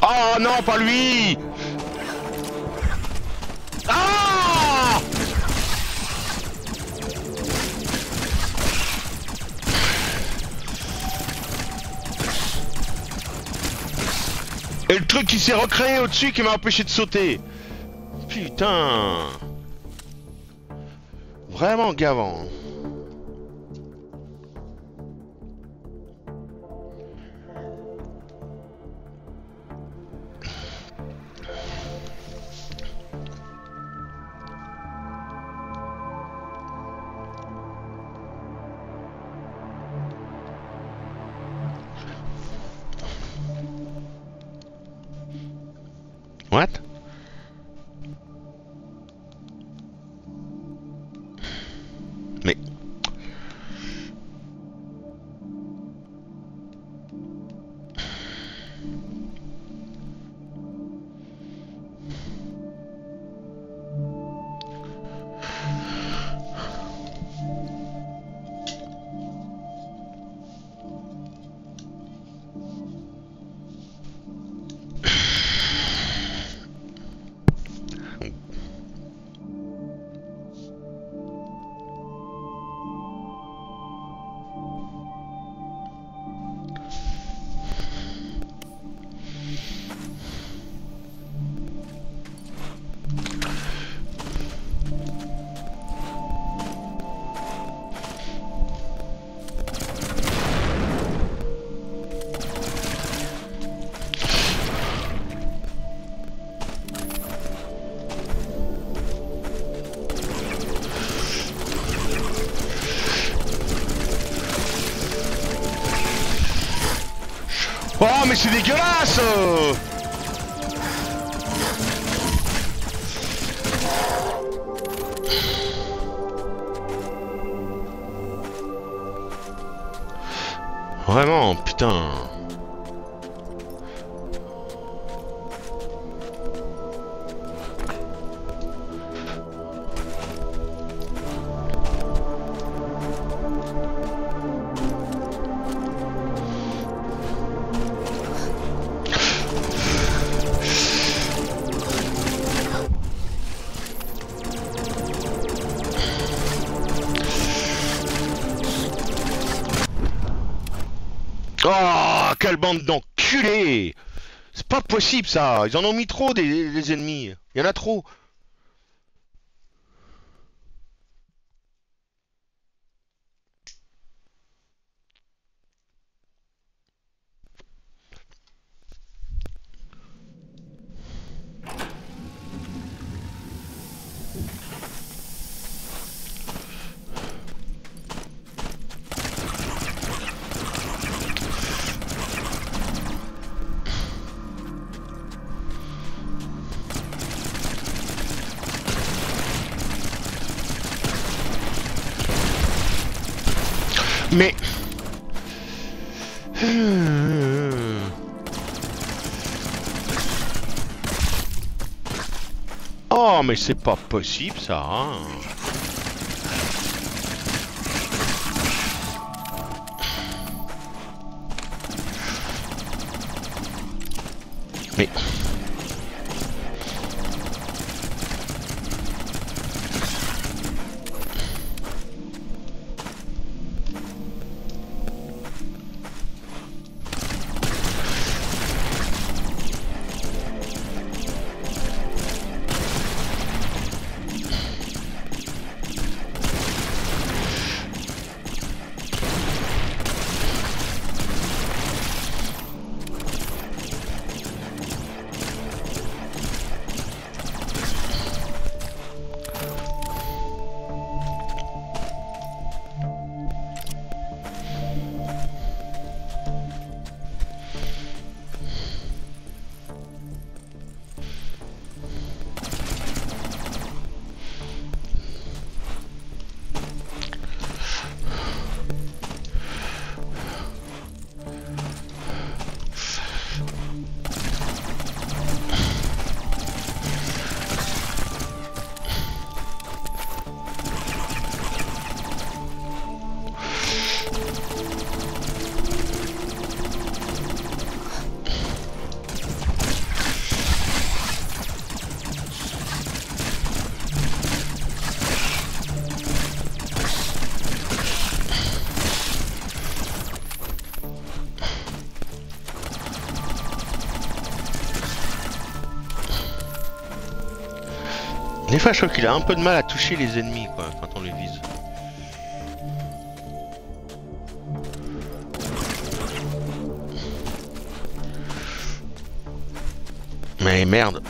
Oh non, pas lui! Ah! Et le truc qui s'est recréé au-dessus qui m'a empêché de sauter. Putain. Vraiment gavant. What? Mais... Oh mais c'est dégueulasse! Vraiment, putain. Oh, quelle bande d'enculés! C'est pas possible ça! Ils en ont mis trop des, des ennemis. Il y en a trop. Mais... Oh, mais c'est pas possible ça, hein. Mais... Des fois, je trouve qu'il a un peu de mal à toucher les ennemis, quoi, quand on les vise. Mais merde.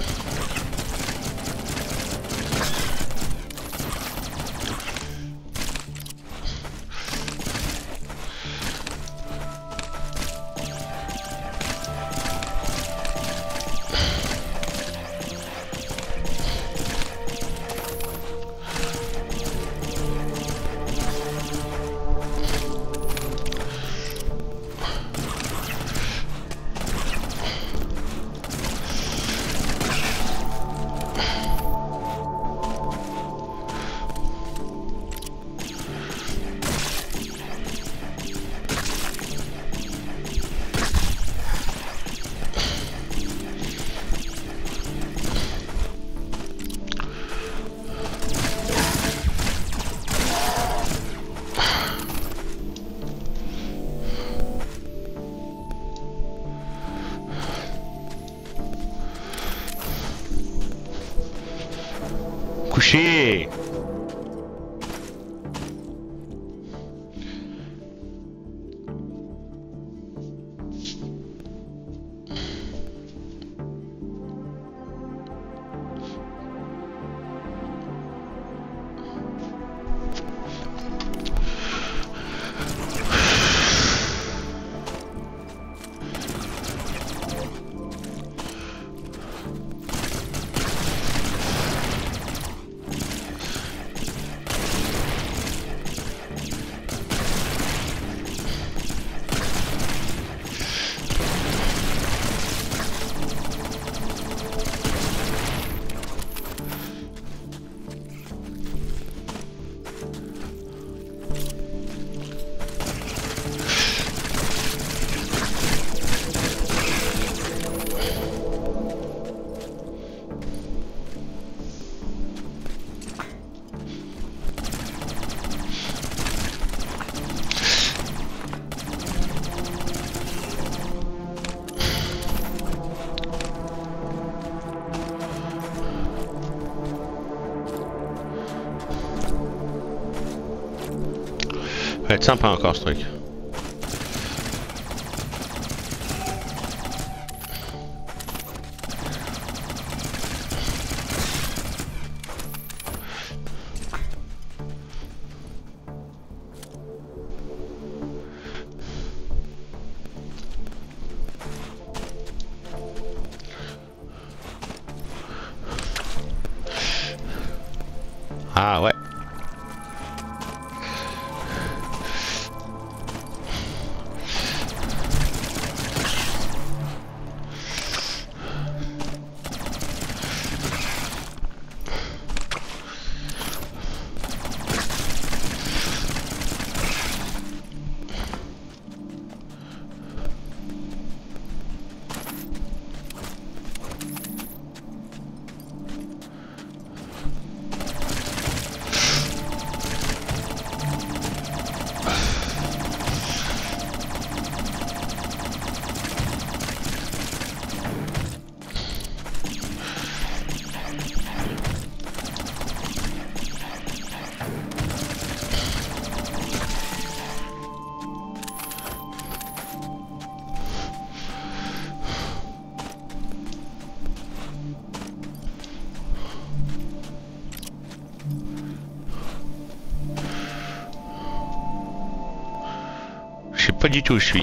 Couché. Ça va être sympa encore ce truc. Ah ouais. Je sais pas du tout où je suis.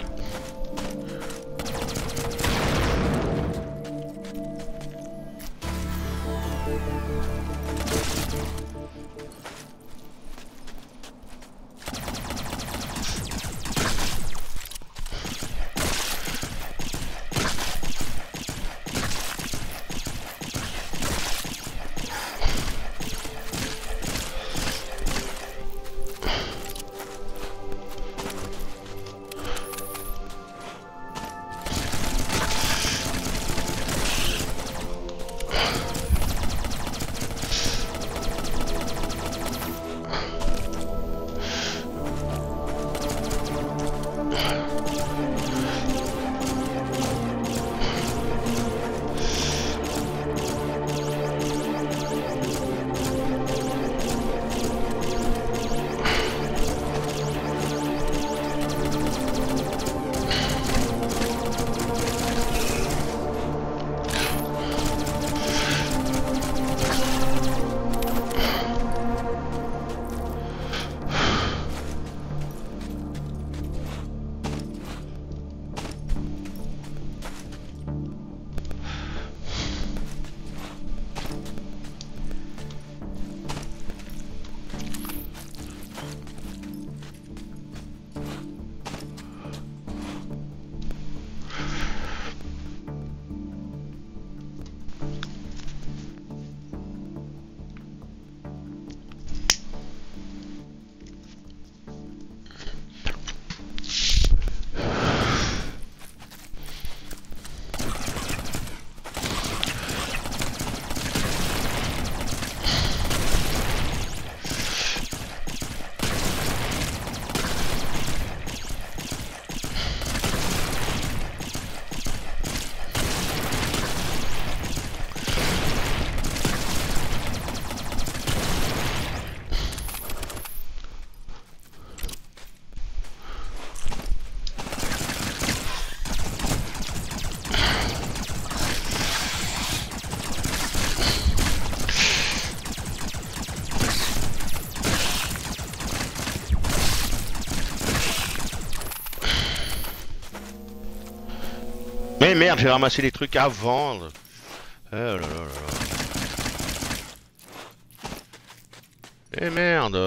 Eh merde, j'ai ramassé les trucs à vendre. Oh là là là là. Eh merde.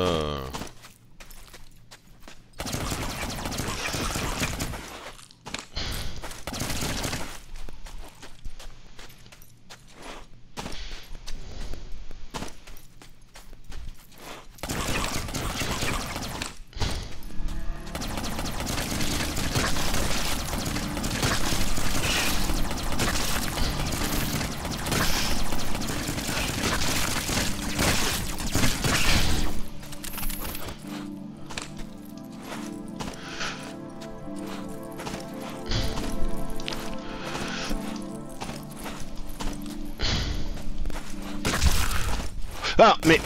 Ah, mais...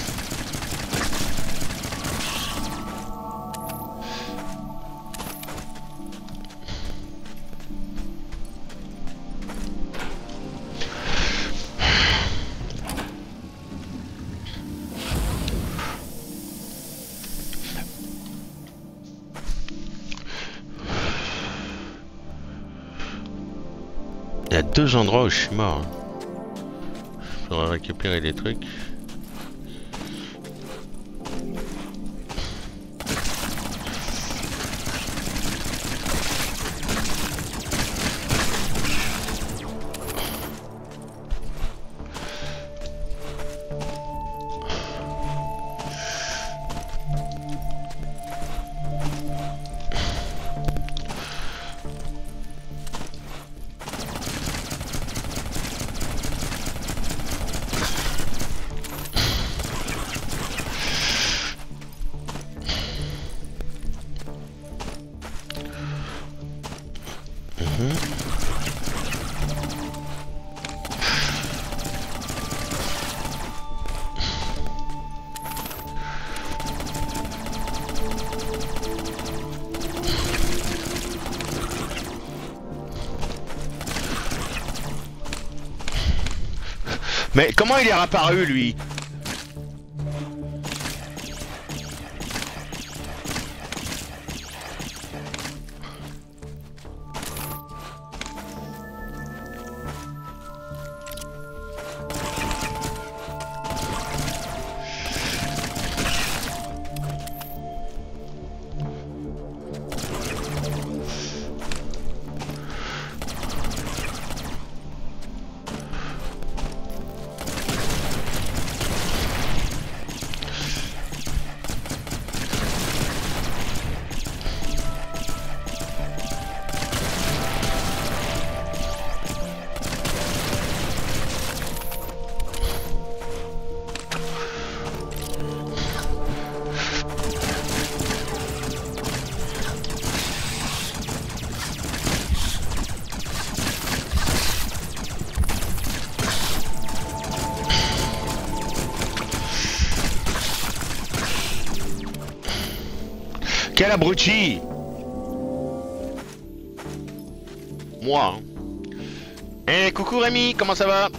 Il y a deux endroits où je suis mort. Je pourrais récupérer des trucs. Mais comment il est réapparu lui? Quel abruti! Moi. Hein. Eh, coucou Rémi, comment ça va?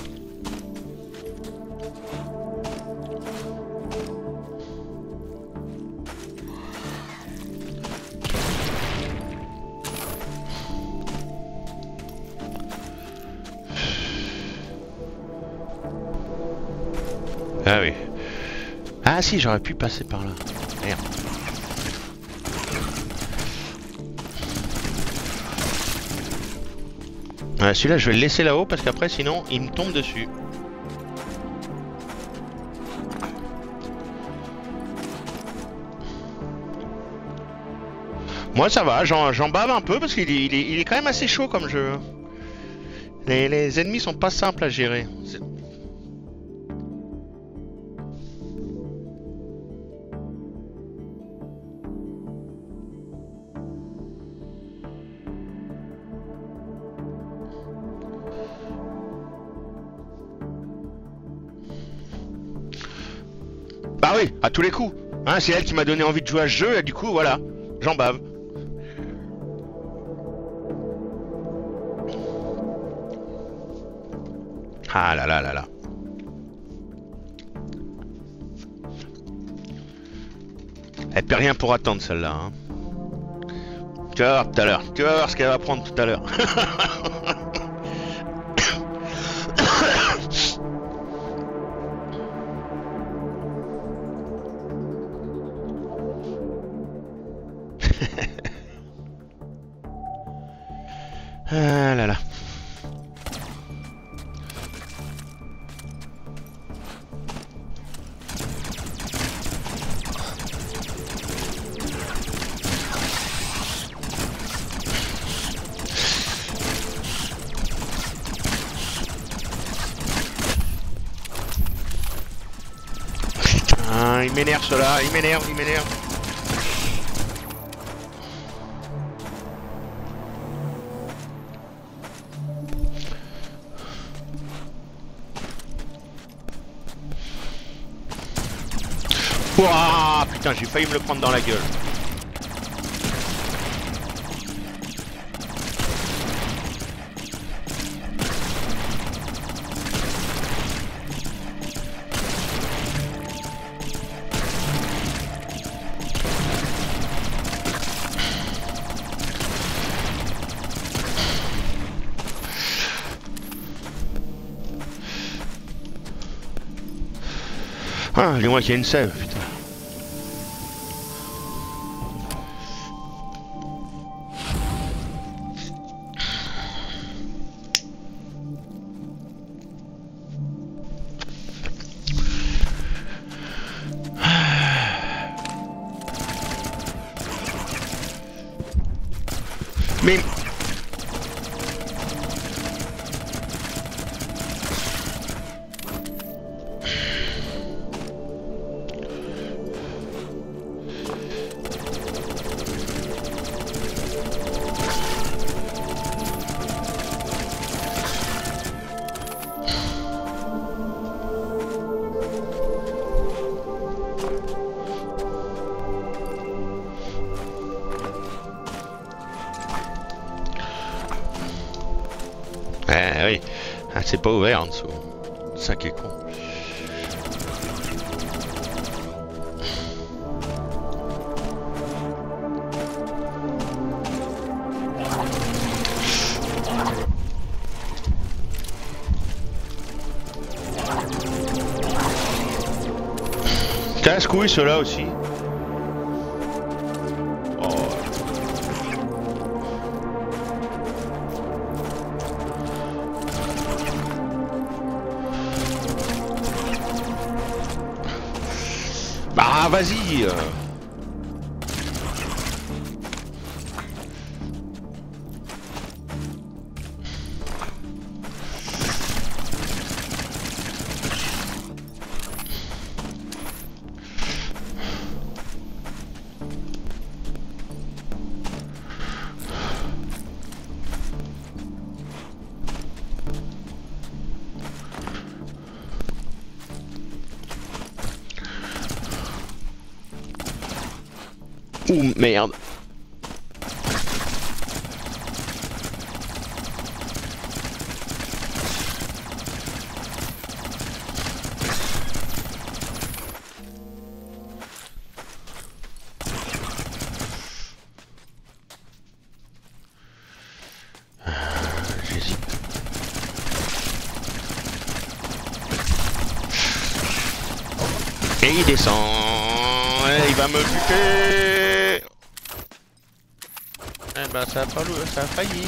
Ah oui. Ah si, j'aurais pu passer par là. Merde. Ah, celui-là, je vais le laisser là-haut parce qu'après, sinon, il me tombe dessus. Moi, ça va, j'en bave un peu parce qu'il est, il est, il est quand même assez chaud comme jeu. Les, les ennemis sont pas simples à gérer. Bah oui, à tous les coups. Hein, c'est elle qui m'a donné envie de jouer à ce jeu et du coup, voilà, j'en bave. Ah là là là là. Elle perd rien pour attendre celle-là. Hein. Tu vas voir tout à l'heure. Tu vas voir ce qu'elle va prendre tout à l'heure. Ah là là. Putain, il m'énerve cela, il m'énerve, il m'énerve. Ouah, putain, j'ai failli me le prendre dans la gueule. Ah, dis-moi qu'il y a une sève, putain. Mais... Eh oui, ah, c'est pas ouvert en dessous. Ça qui est con. Casse-couille ceux-là aussi. Bah vas-y euh... Ouh merde. J'hésite. Et il descend. Et il va me buter. Eh ben ça a pas le... ça a failli.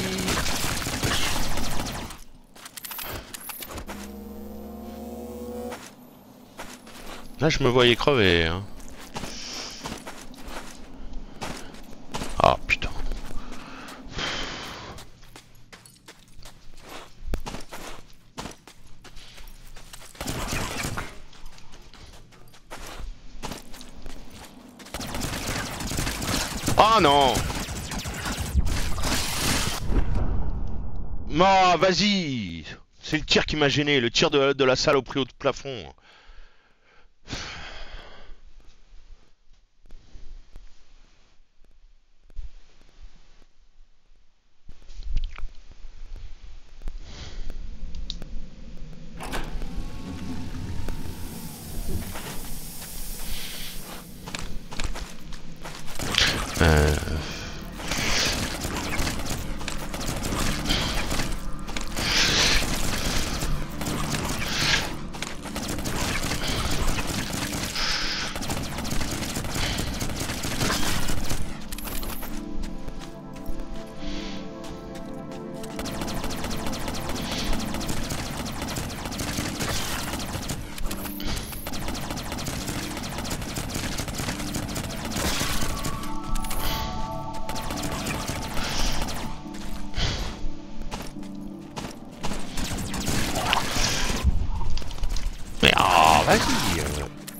Là je me voyais crever hein. Ah putain. Oh non. Non, vas-y. C'est le tir qui m'a gêné, le tir de, de la salle au plus haut de plafond. Euh... Vas-y. euh.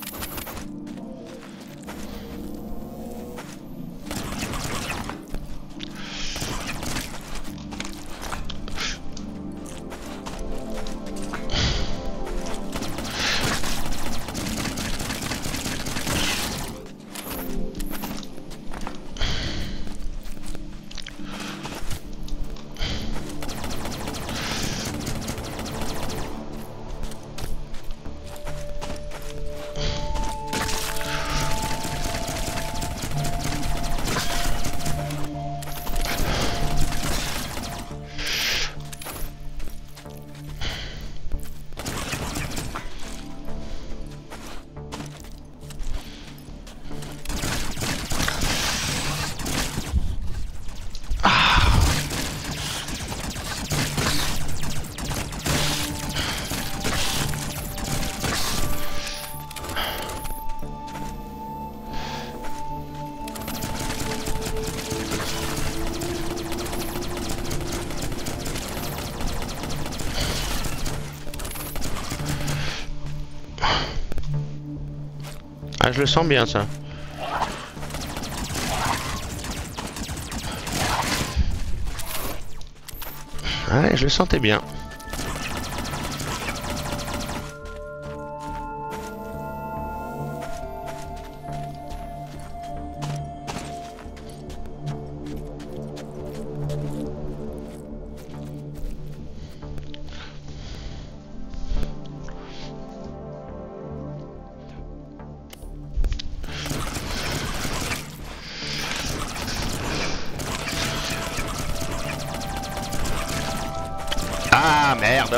Ah, je le sens bien, ça. Ouais, je le sentais bien. Ah merde!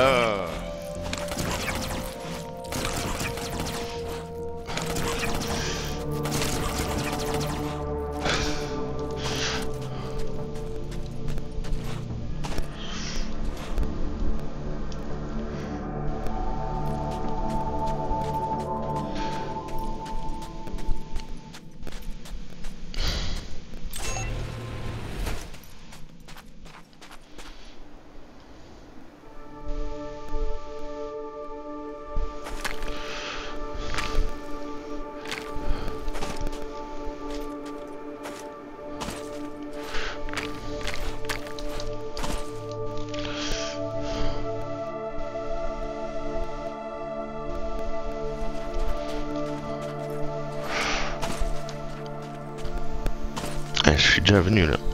Je suis déjà venu là.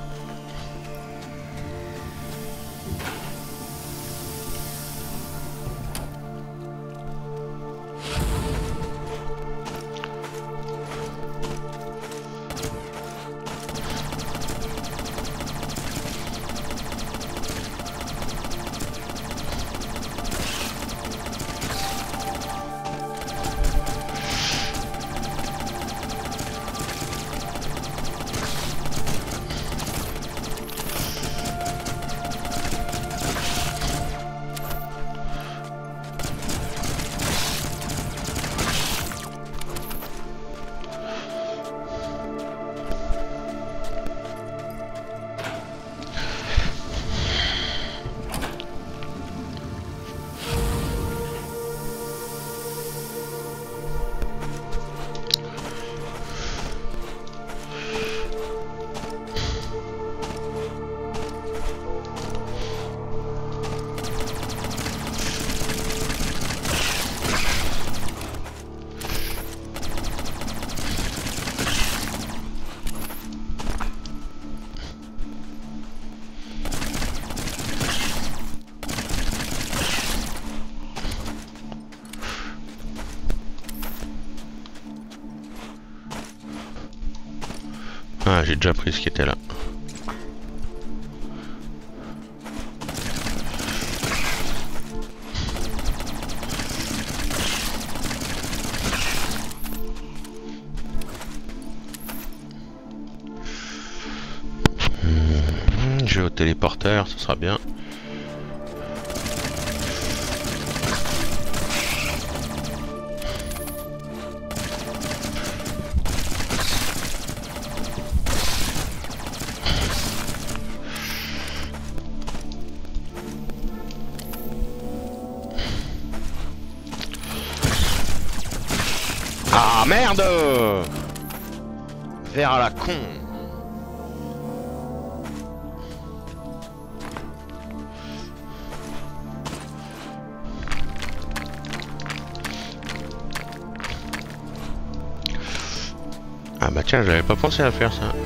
Ah, j'ai déjà pris ce qui était là. Mmh, je vais au téléporteur, ce sera bien. Ah merde! Vers à la con. Ah bah tiens, j'avais pas pensé à faire ça.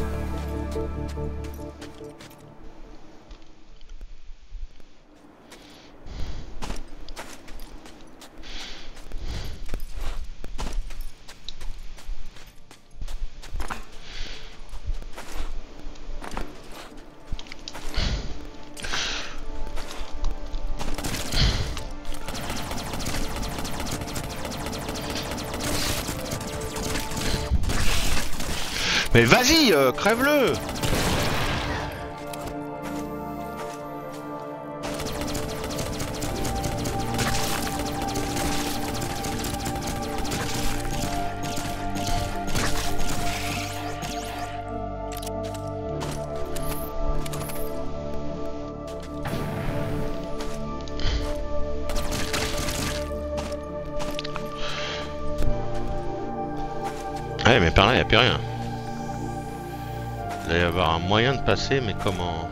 Mais vas-y, euh, crève-le! Ouais, mais par là, il n'y a plus rien. Il doit y avoir un moyen de passer, mais comment?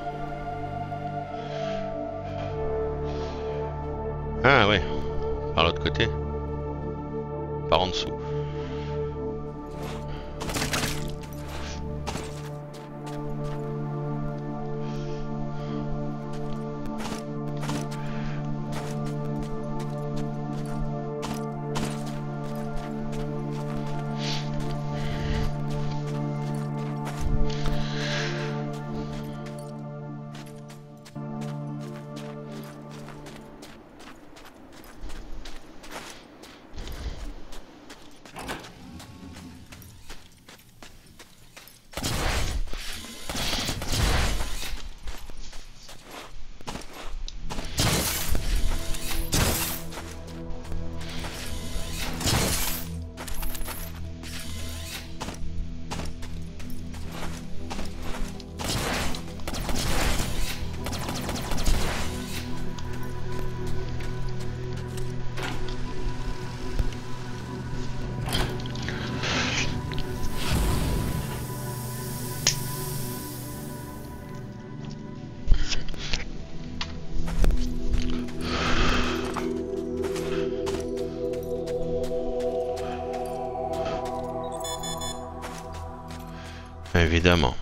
Ah ouais, par l'autre côté. Par en dessous. Évidemment.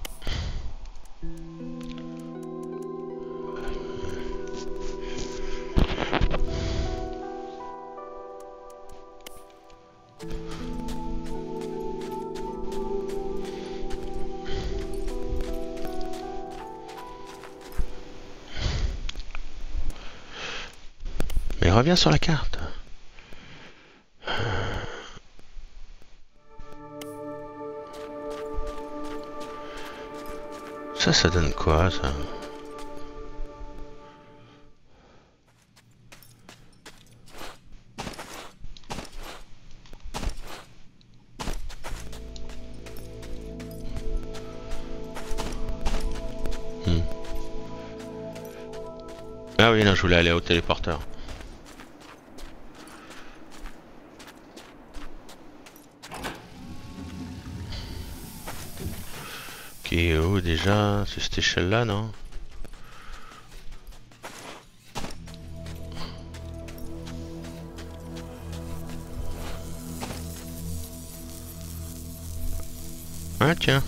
Mais reviens sur la carte. Ça, ça donne quoi, ça? hmm. Ah oui, non, je voulais aller au téléporteur. Qui est où déjà? C'est cette échelle là, non? Ah tiens.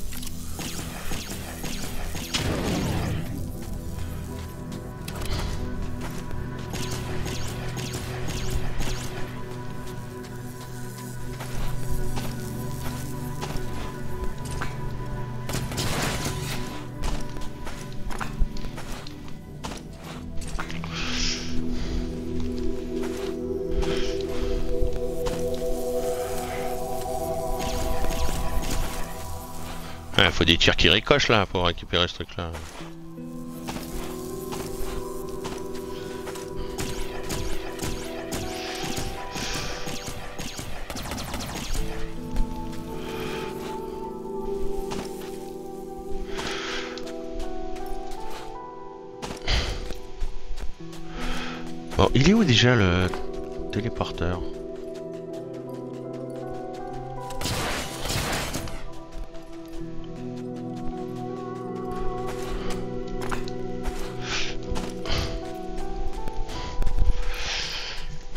Il faut des tirs qui ricochent là pour récupérer ce truc là. Bon, il est où déjà le téléporteur?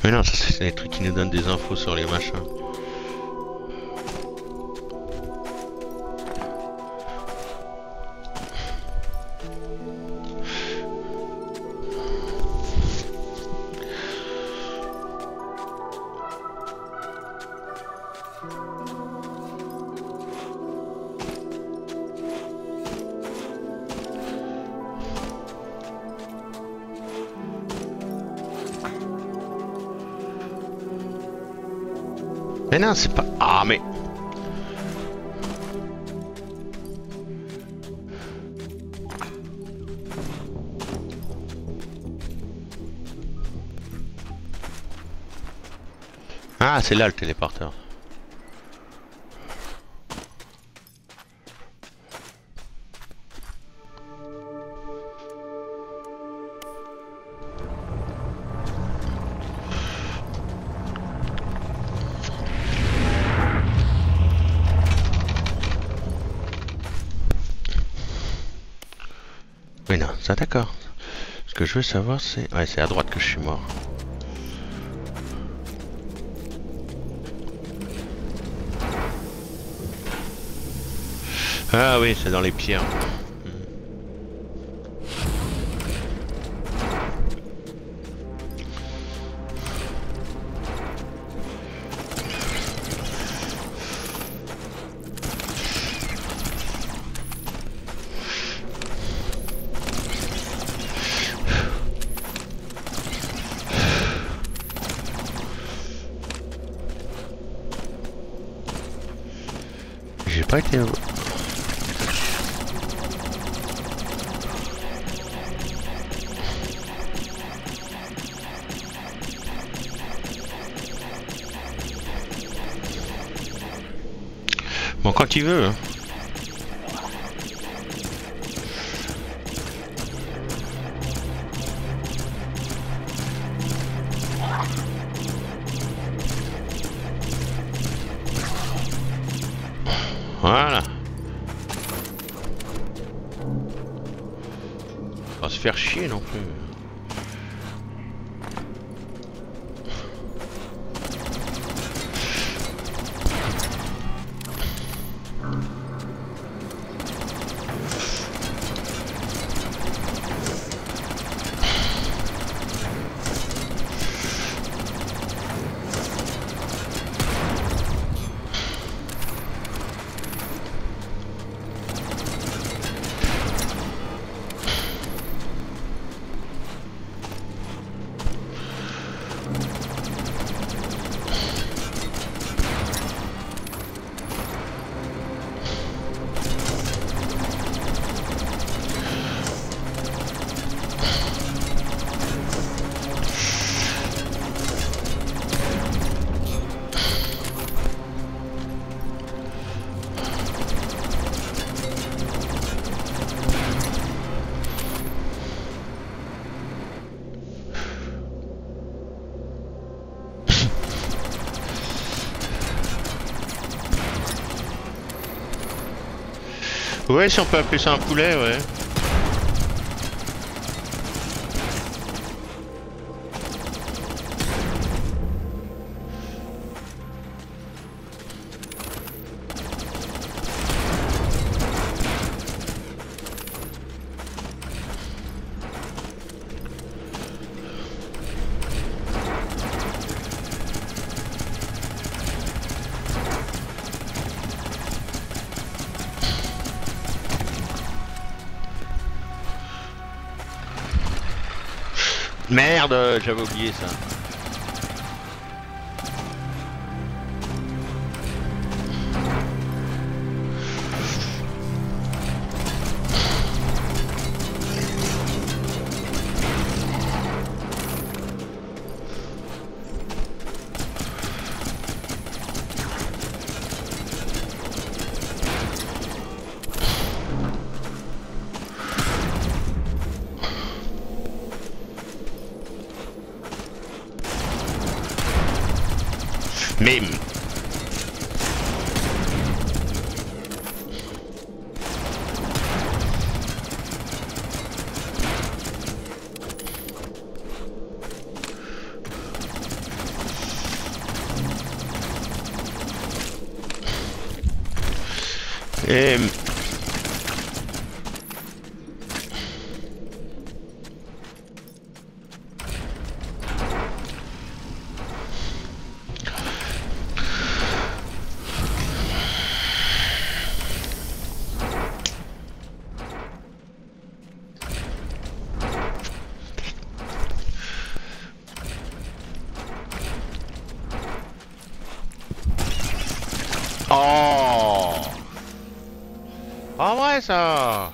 Mais non, ça c'est des trucs qui nous donnent des infos sur les machins. Mais non, c'est pas... Ah, mais... Ah, c'est là le téléporteur. Mais non, ça d'accord. Ce que je veux savoir c'est... Ouais, c'est à droite que je suis mort. Ah oui, c'est dans les pierres. J'ai pas été... Bon, quand il veut. Hein. Voilà. Pas se faire chier non plus. Ouais, si on peut appeler ça un poulet, ouais. Merde, j'avais oublié ça. Mais... Et... Oh! Ah ouais ça!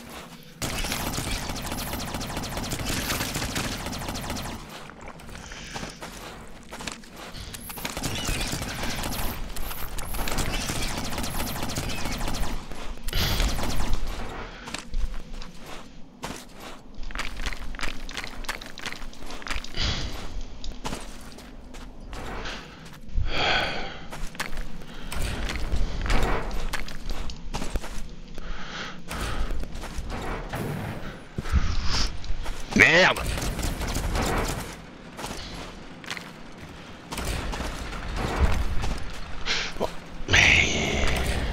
Merde! Oh, mais...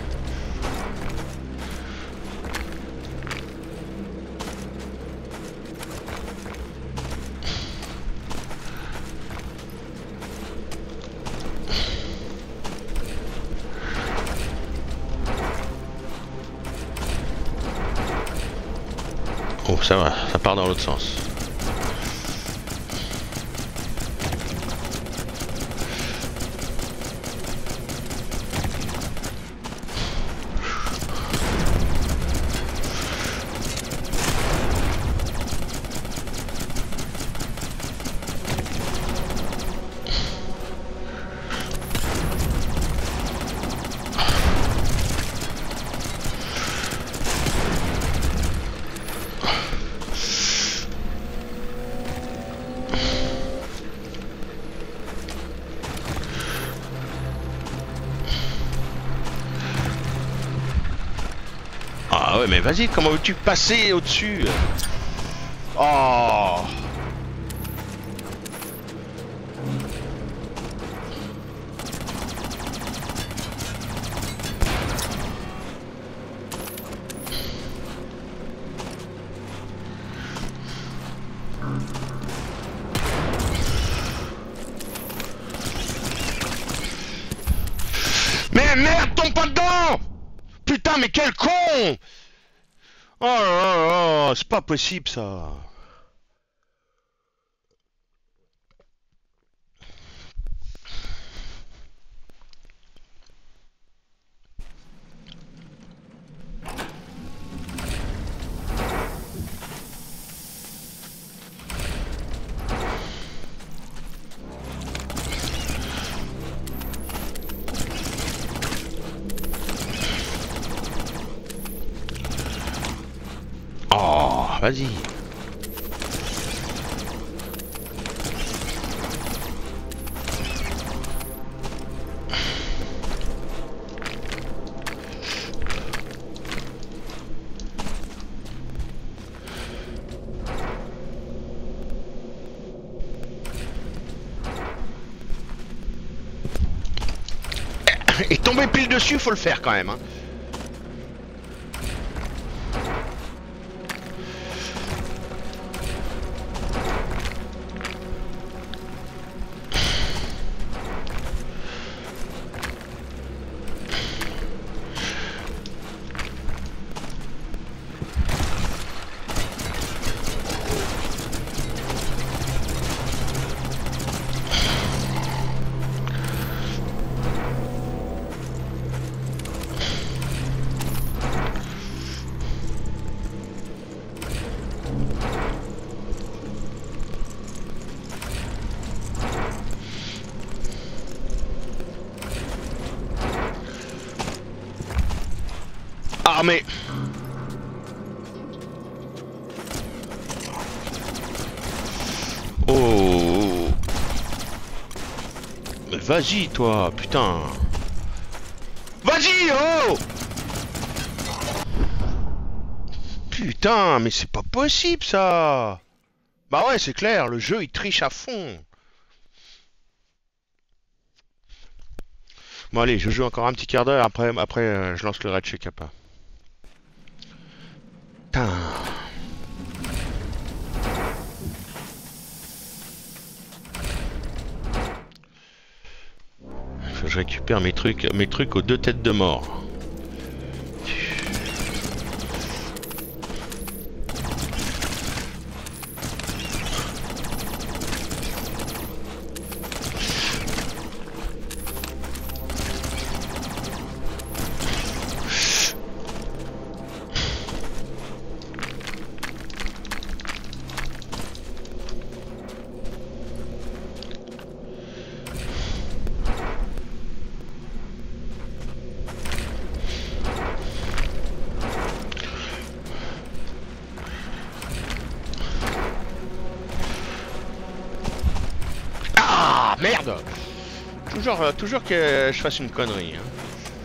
Oh, ça va, ça part dans l'autre sens. Ah ouais, mais vas-y, comment veux-tu passer au-dessus? Oh! Mais merde, tombe pas dedans! Putain, mais quel con! Oh là là là, c'est pas possible ça. Oh, vas-y. Et tomber pile dessus, faut le faire quand même. Hein. Ah mais... Oh... Mais vas-y toi, putain. Vas-y, oh! Putain, mais c'est pas possible ça. Bah ouais, c'est clair, le jeu il triche à fond. Bon allez, je joue encore un petit quart d'heure, après, après euh, je lance le raid chez Kappa. Putain. Faut que je récupère mes trucs, mes trucs aux deux têtes de mort. Merde! Toujours, euh, toujours que je fasse une connerie. Hein.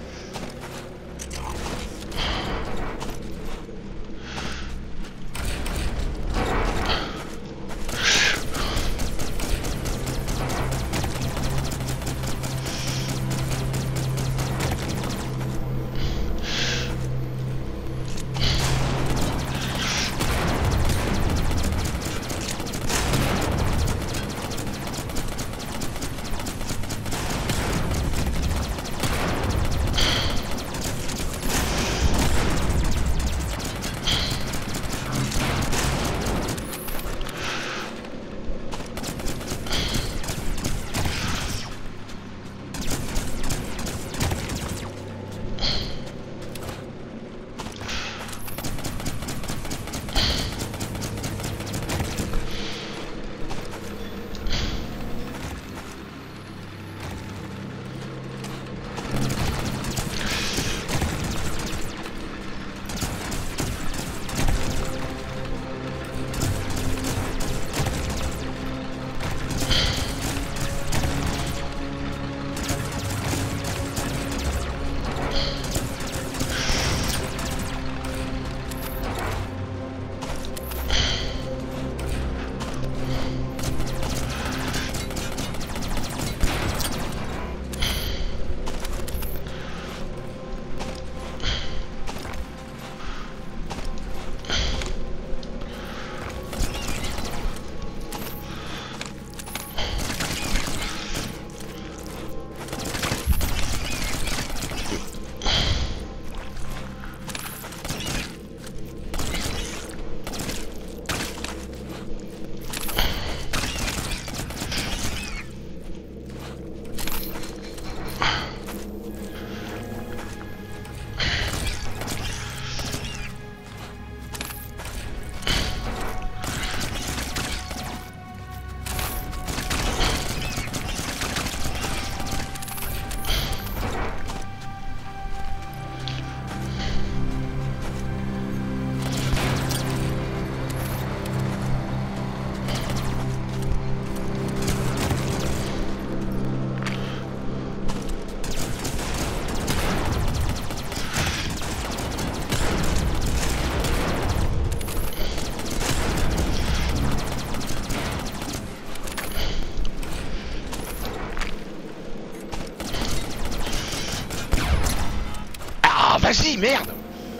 Vas-y, merde!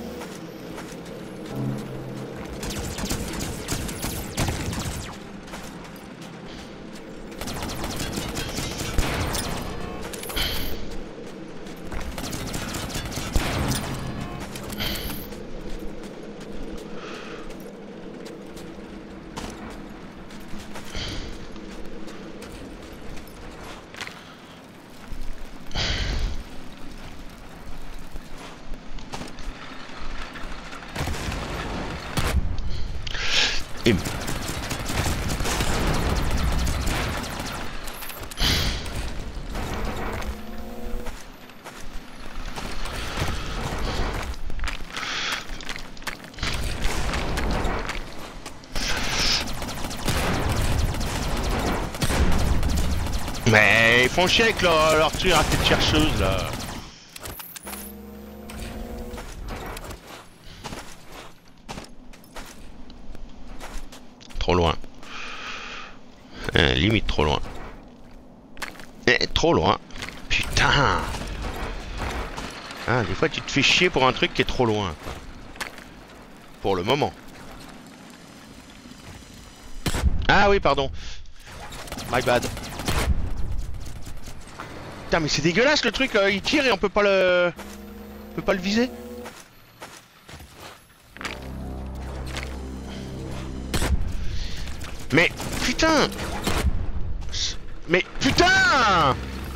Et... Mais ils font chier avec leur, leur truc à tête chercheuse là. Trop loin. Euh, limite trop loin. Eh, trop loin. Putain. Hein, des fois tu te fais chier pour un truc qui est trop loin. Quoi. Pour le moment. Ah oui, pardon. My bad. Putain, mais c'est dégueulasse le truc, euh, il tire et on peut pas le... On peut pas le viser. Mais putain. Mais putain.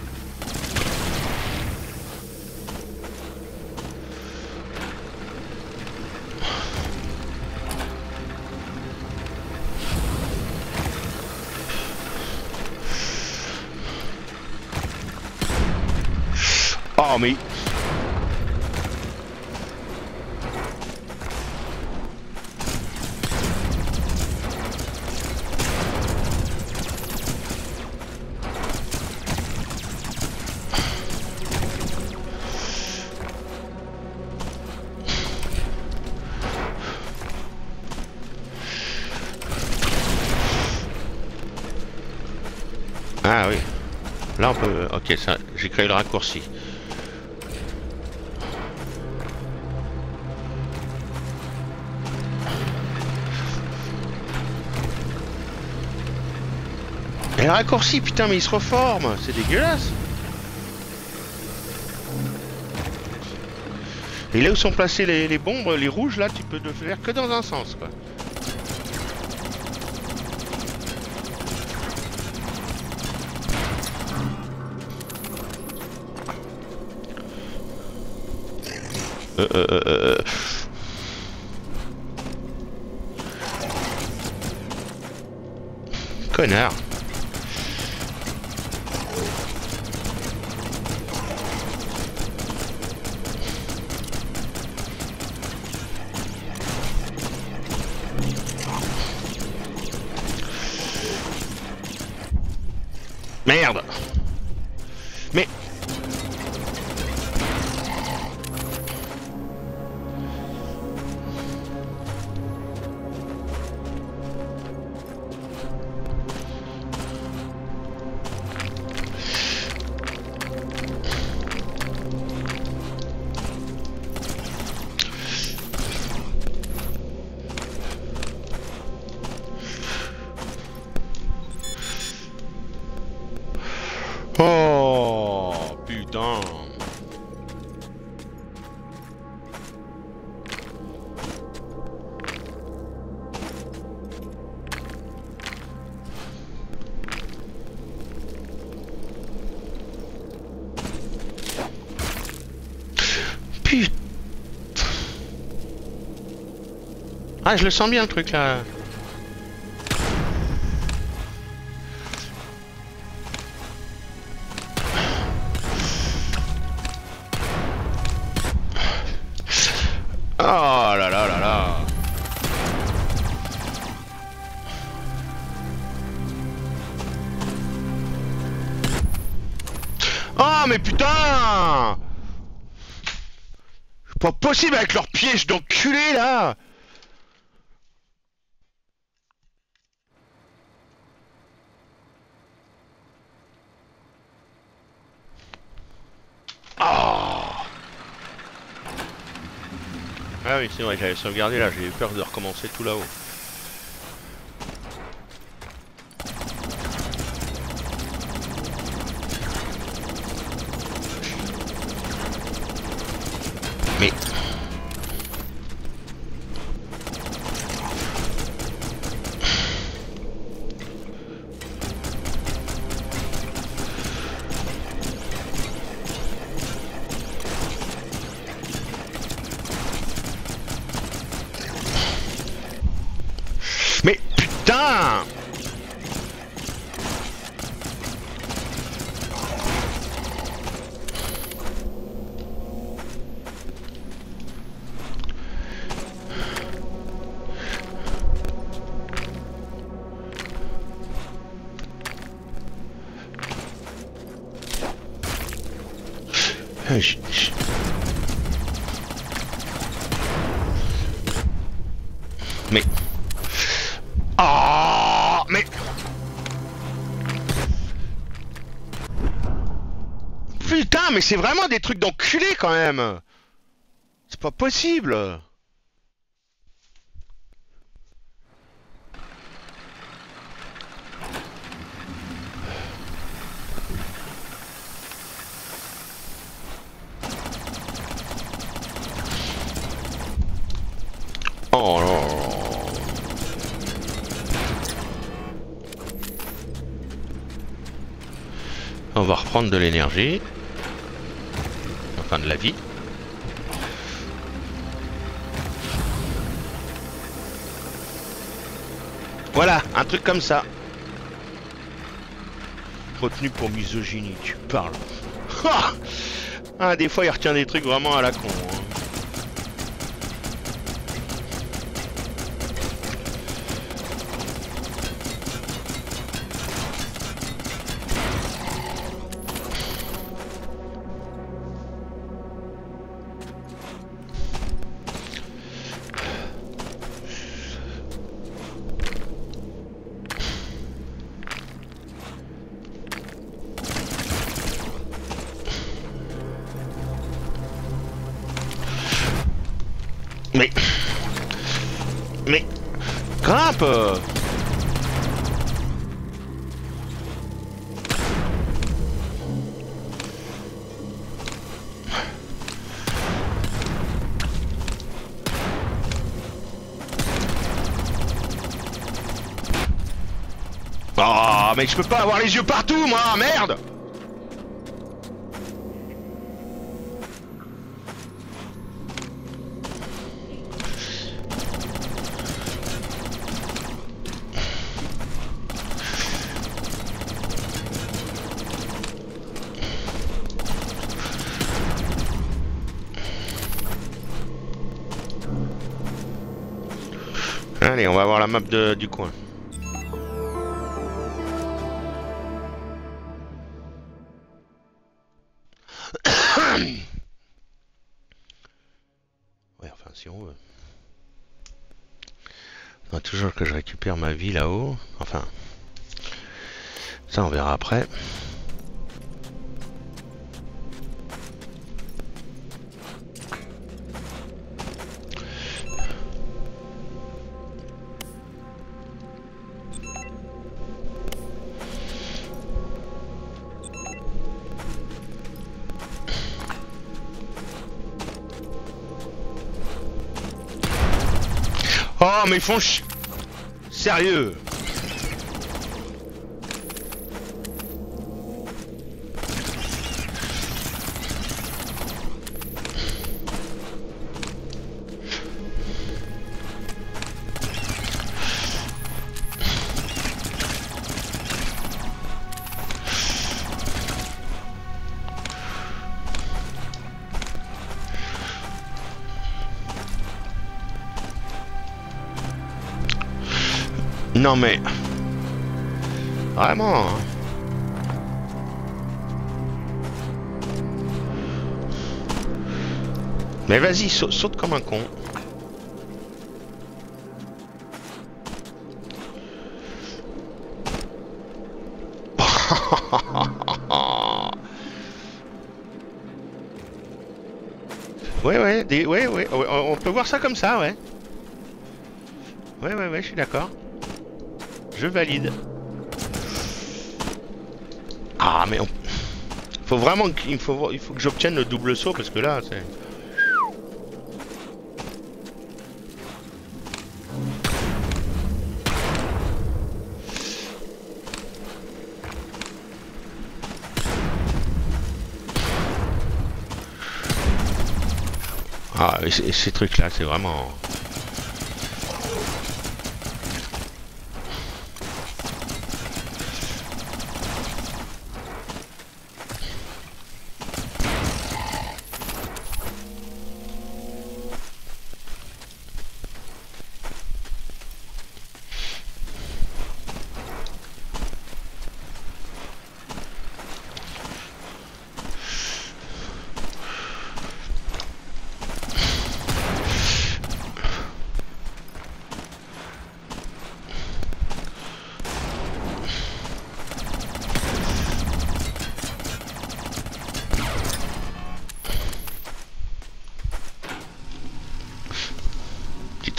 Oh mais... Ah oui. Là on peut... Ok, ça, j'ai créé le raccourci. Et le raccourci, putain, mais il se reforme. C'est dégueulasse. Et là où sont placées les, les bombes, les rouges, là, tu peux le faire que dans un sens, quoi. Euh, euh, euh, euh. Connard. Merde. Mais... Oh, putain. Putain. Ah, je le sens bien le truc là. Oh là là là là. Oh mais putain. C'est pas possible avec leurs pièges d'enculé là. Oh. Ah oui, c'est vrai, j'avais sauvegardé là, j'ai eu peur de recommencer tout là-haut. Mais... Mais putain! Euh, je- je- Mais... Oh, mais... Putain, mais c'est vraiment des trucs d'enculé quand même. C'est pas possible. Oh là là. On va reprendre de l'énergie. Enfin de la vie. Voilà, un truc comme ça. Retenu pour misogynie, tu parles. Ah, des fois il retient des trucs vraiment à la con. Hein. Mais... Mais... Grimpe. Oh, mais je peux pas avoir les yeux partout, moi, merde. Allez, on va voir la map de, du coin. Ouais, enfin, si on veut. Il faudra toujours que je récupère ma vie là-haut. Enfin, ça on verra après. Oh, mais ils font ch... Sérieux. Non mais... Vraiment hein. Mais vas-y, sa saute comme un con. Ouais ouais, des... ouais ouais, on peut voir ça comme ça, ouais. Ouais ouais ouais, je suis d'accord. Je valide. Ah mais on... faut vraiment qu'il faut il faut que j'obtienne le double saut parce que là c'est... Ah et, et ces trucs là c'est vraiment...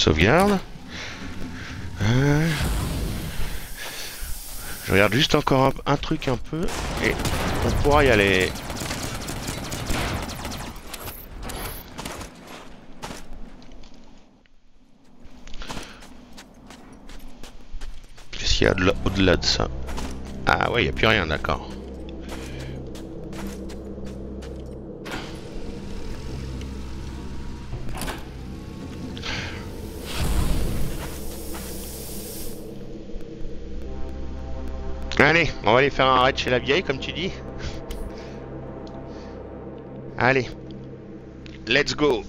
sauvegarde. Euh... Je regarde juste encore un, un truc un peu et on pourra y aller. Qu'est-ce qu'il y a au-delà de ça? Ah ouais, il n'y a plus rien, d'accord. Allez, on va aller faire un raid chez la vieille, comme tu dis. Allez, let's go.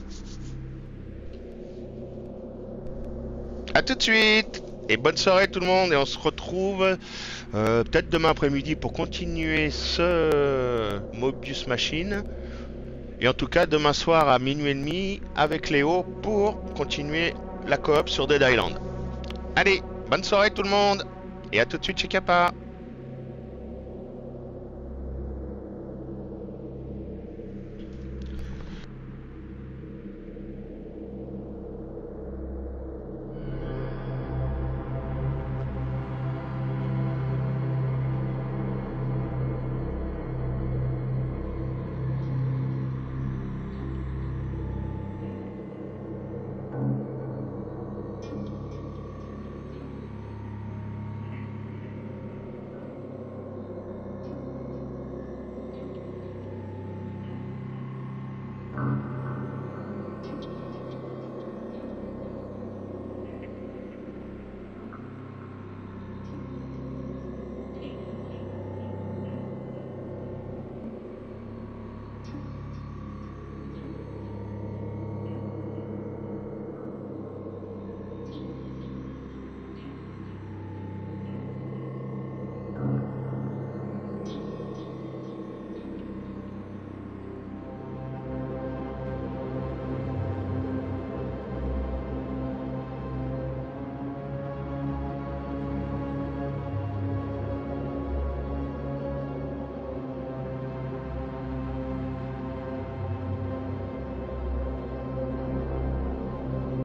À tout de suite. Et bonne soirée tout le monde. Et on se retrouve euh, peut-être demain après-midi pour continuer ce Mobius Machine. Et en tout cas demain soir à minuit et demi avec Léo pour continuer la coop sur Dead Island. Allez, bonne soirée tout le monde. Et à tout de suite chez Kappa.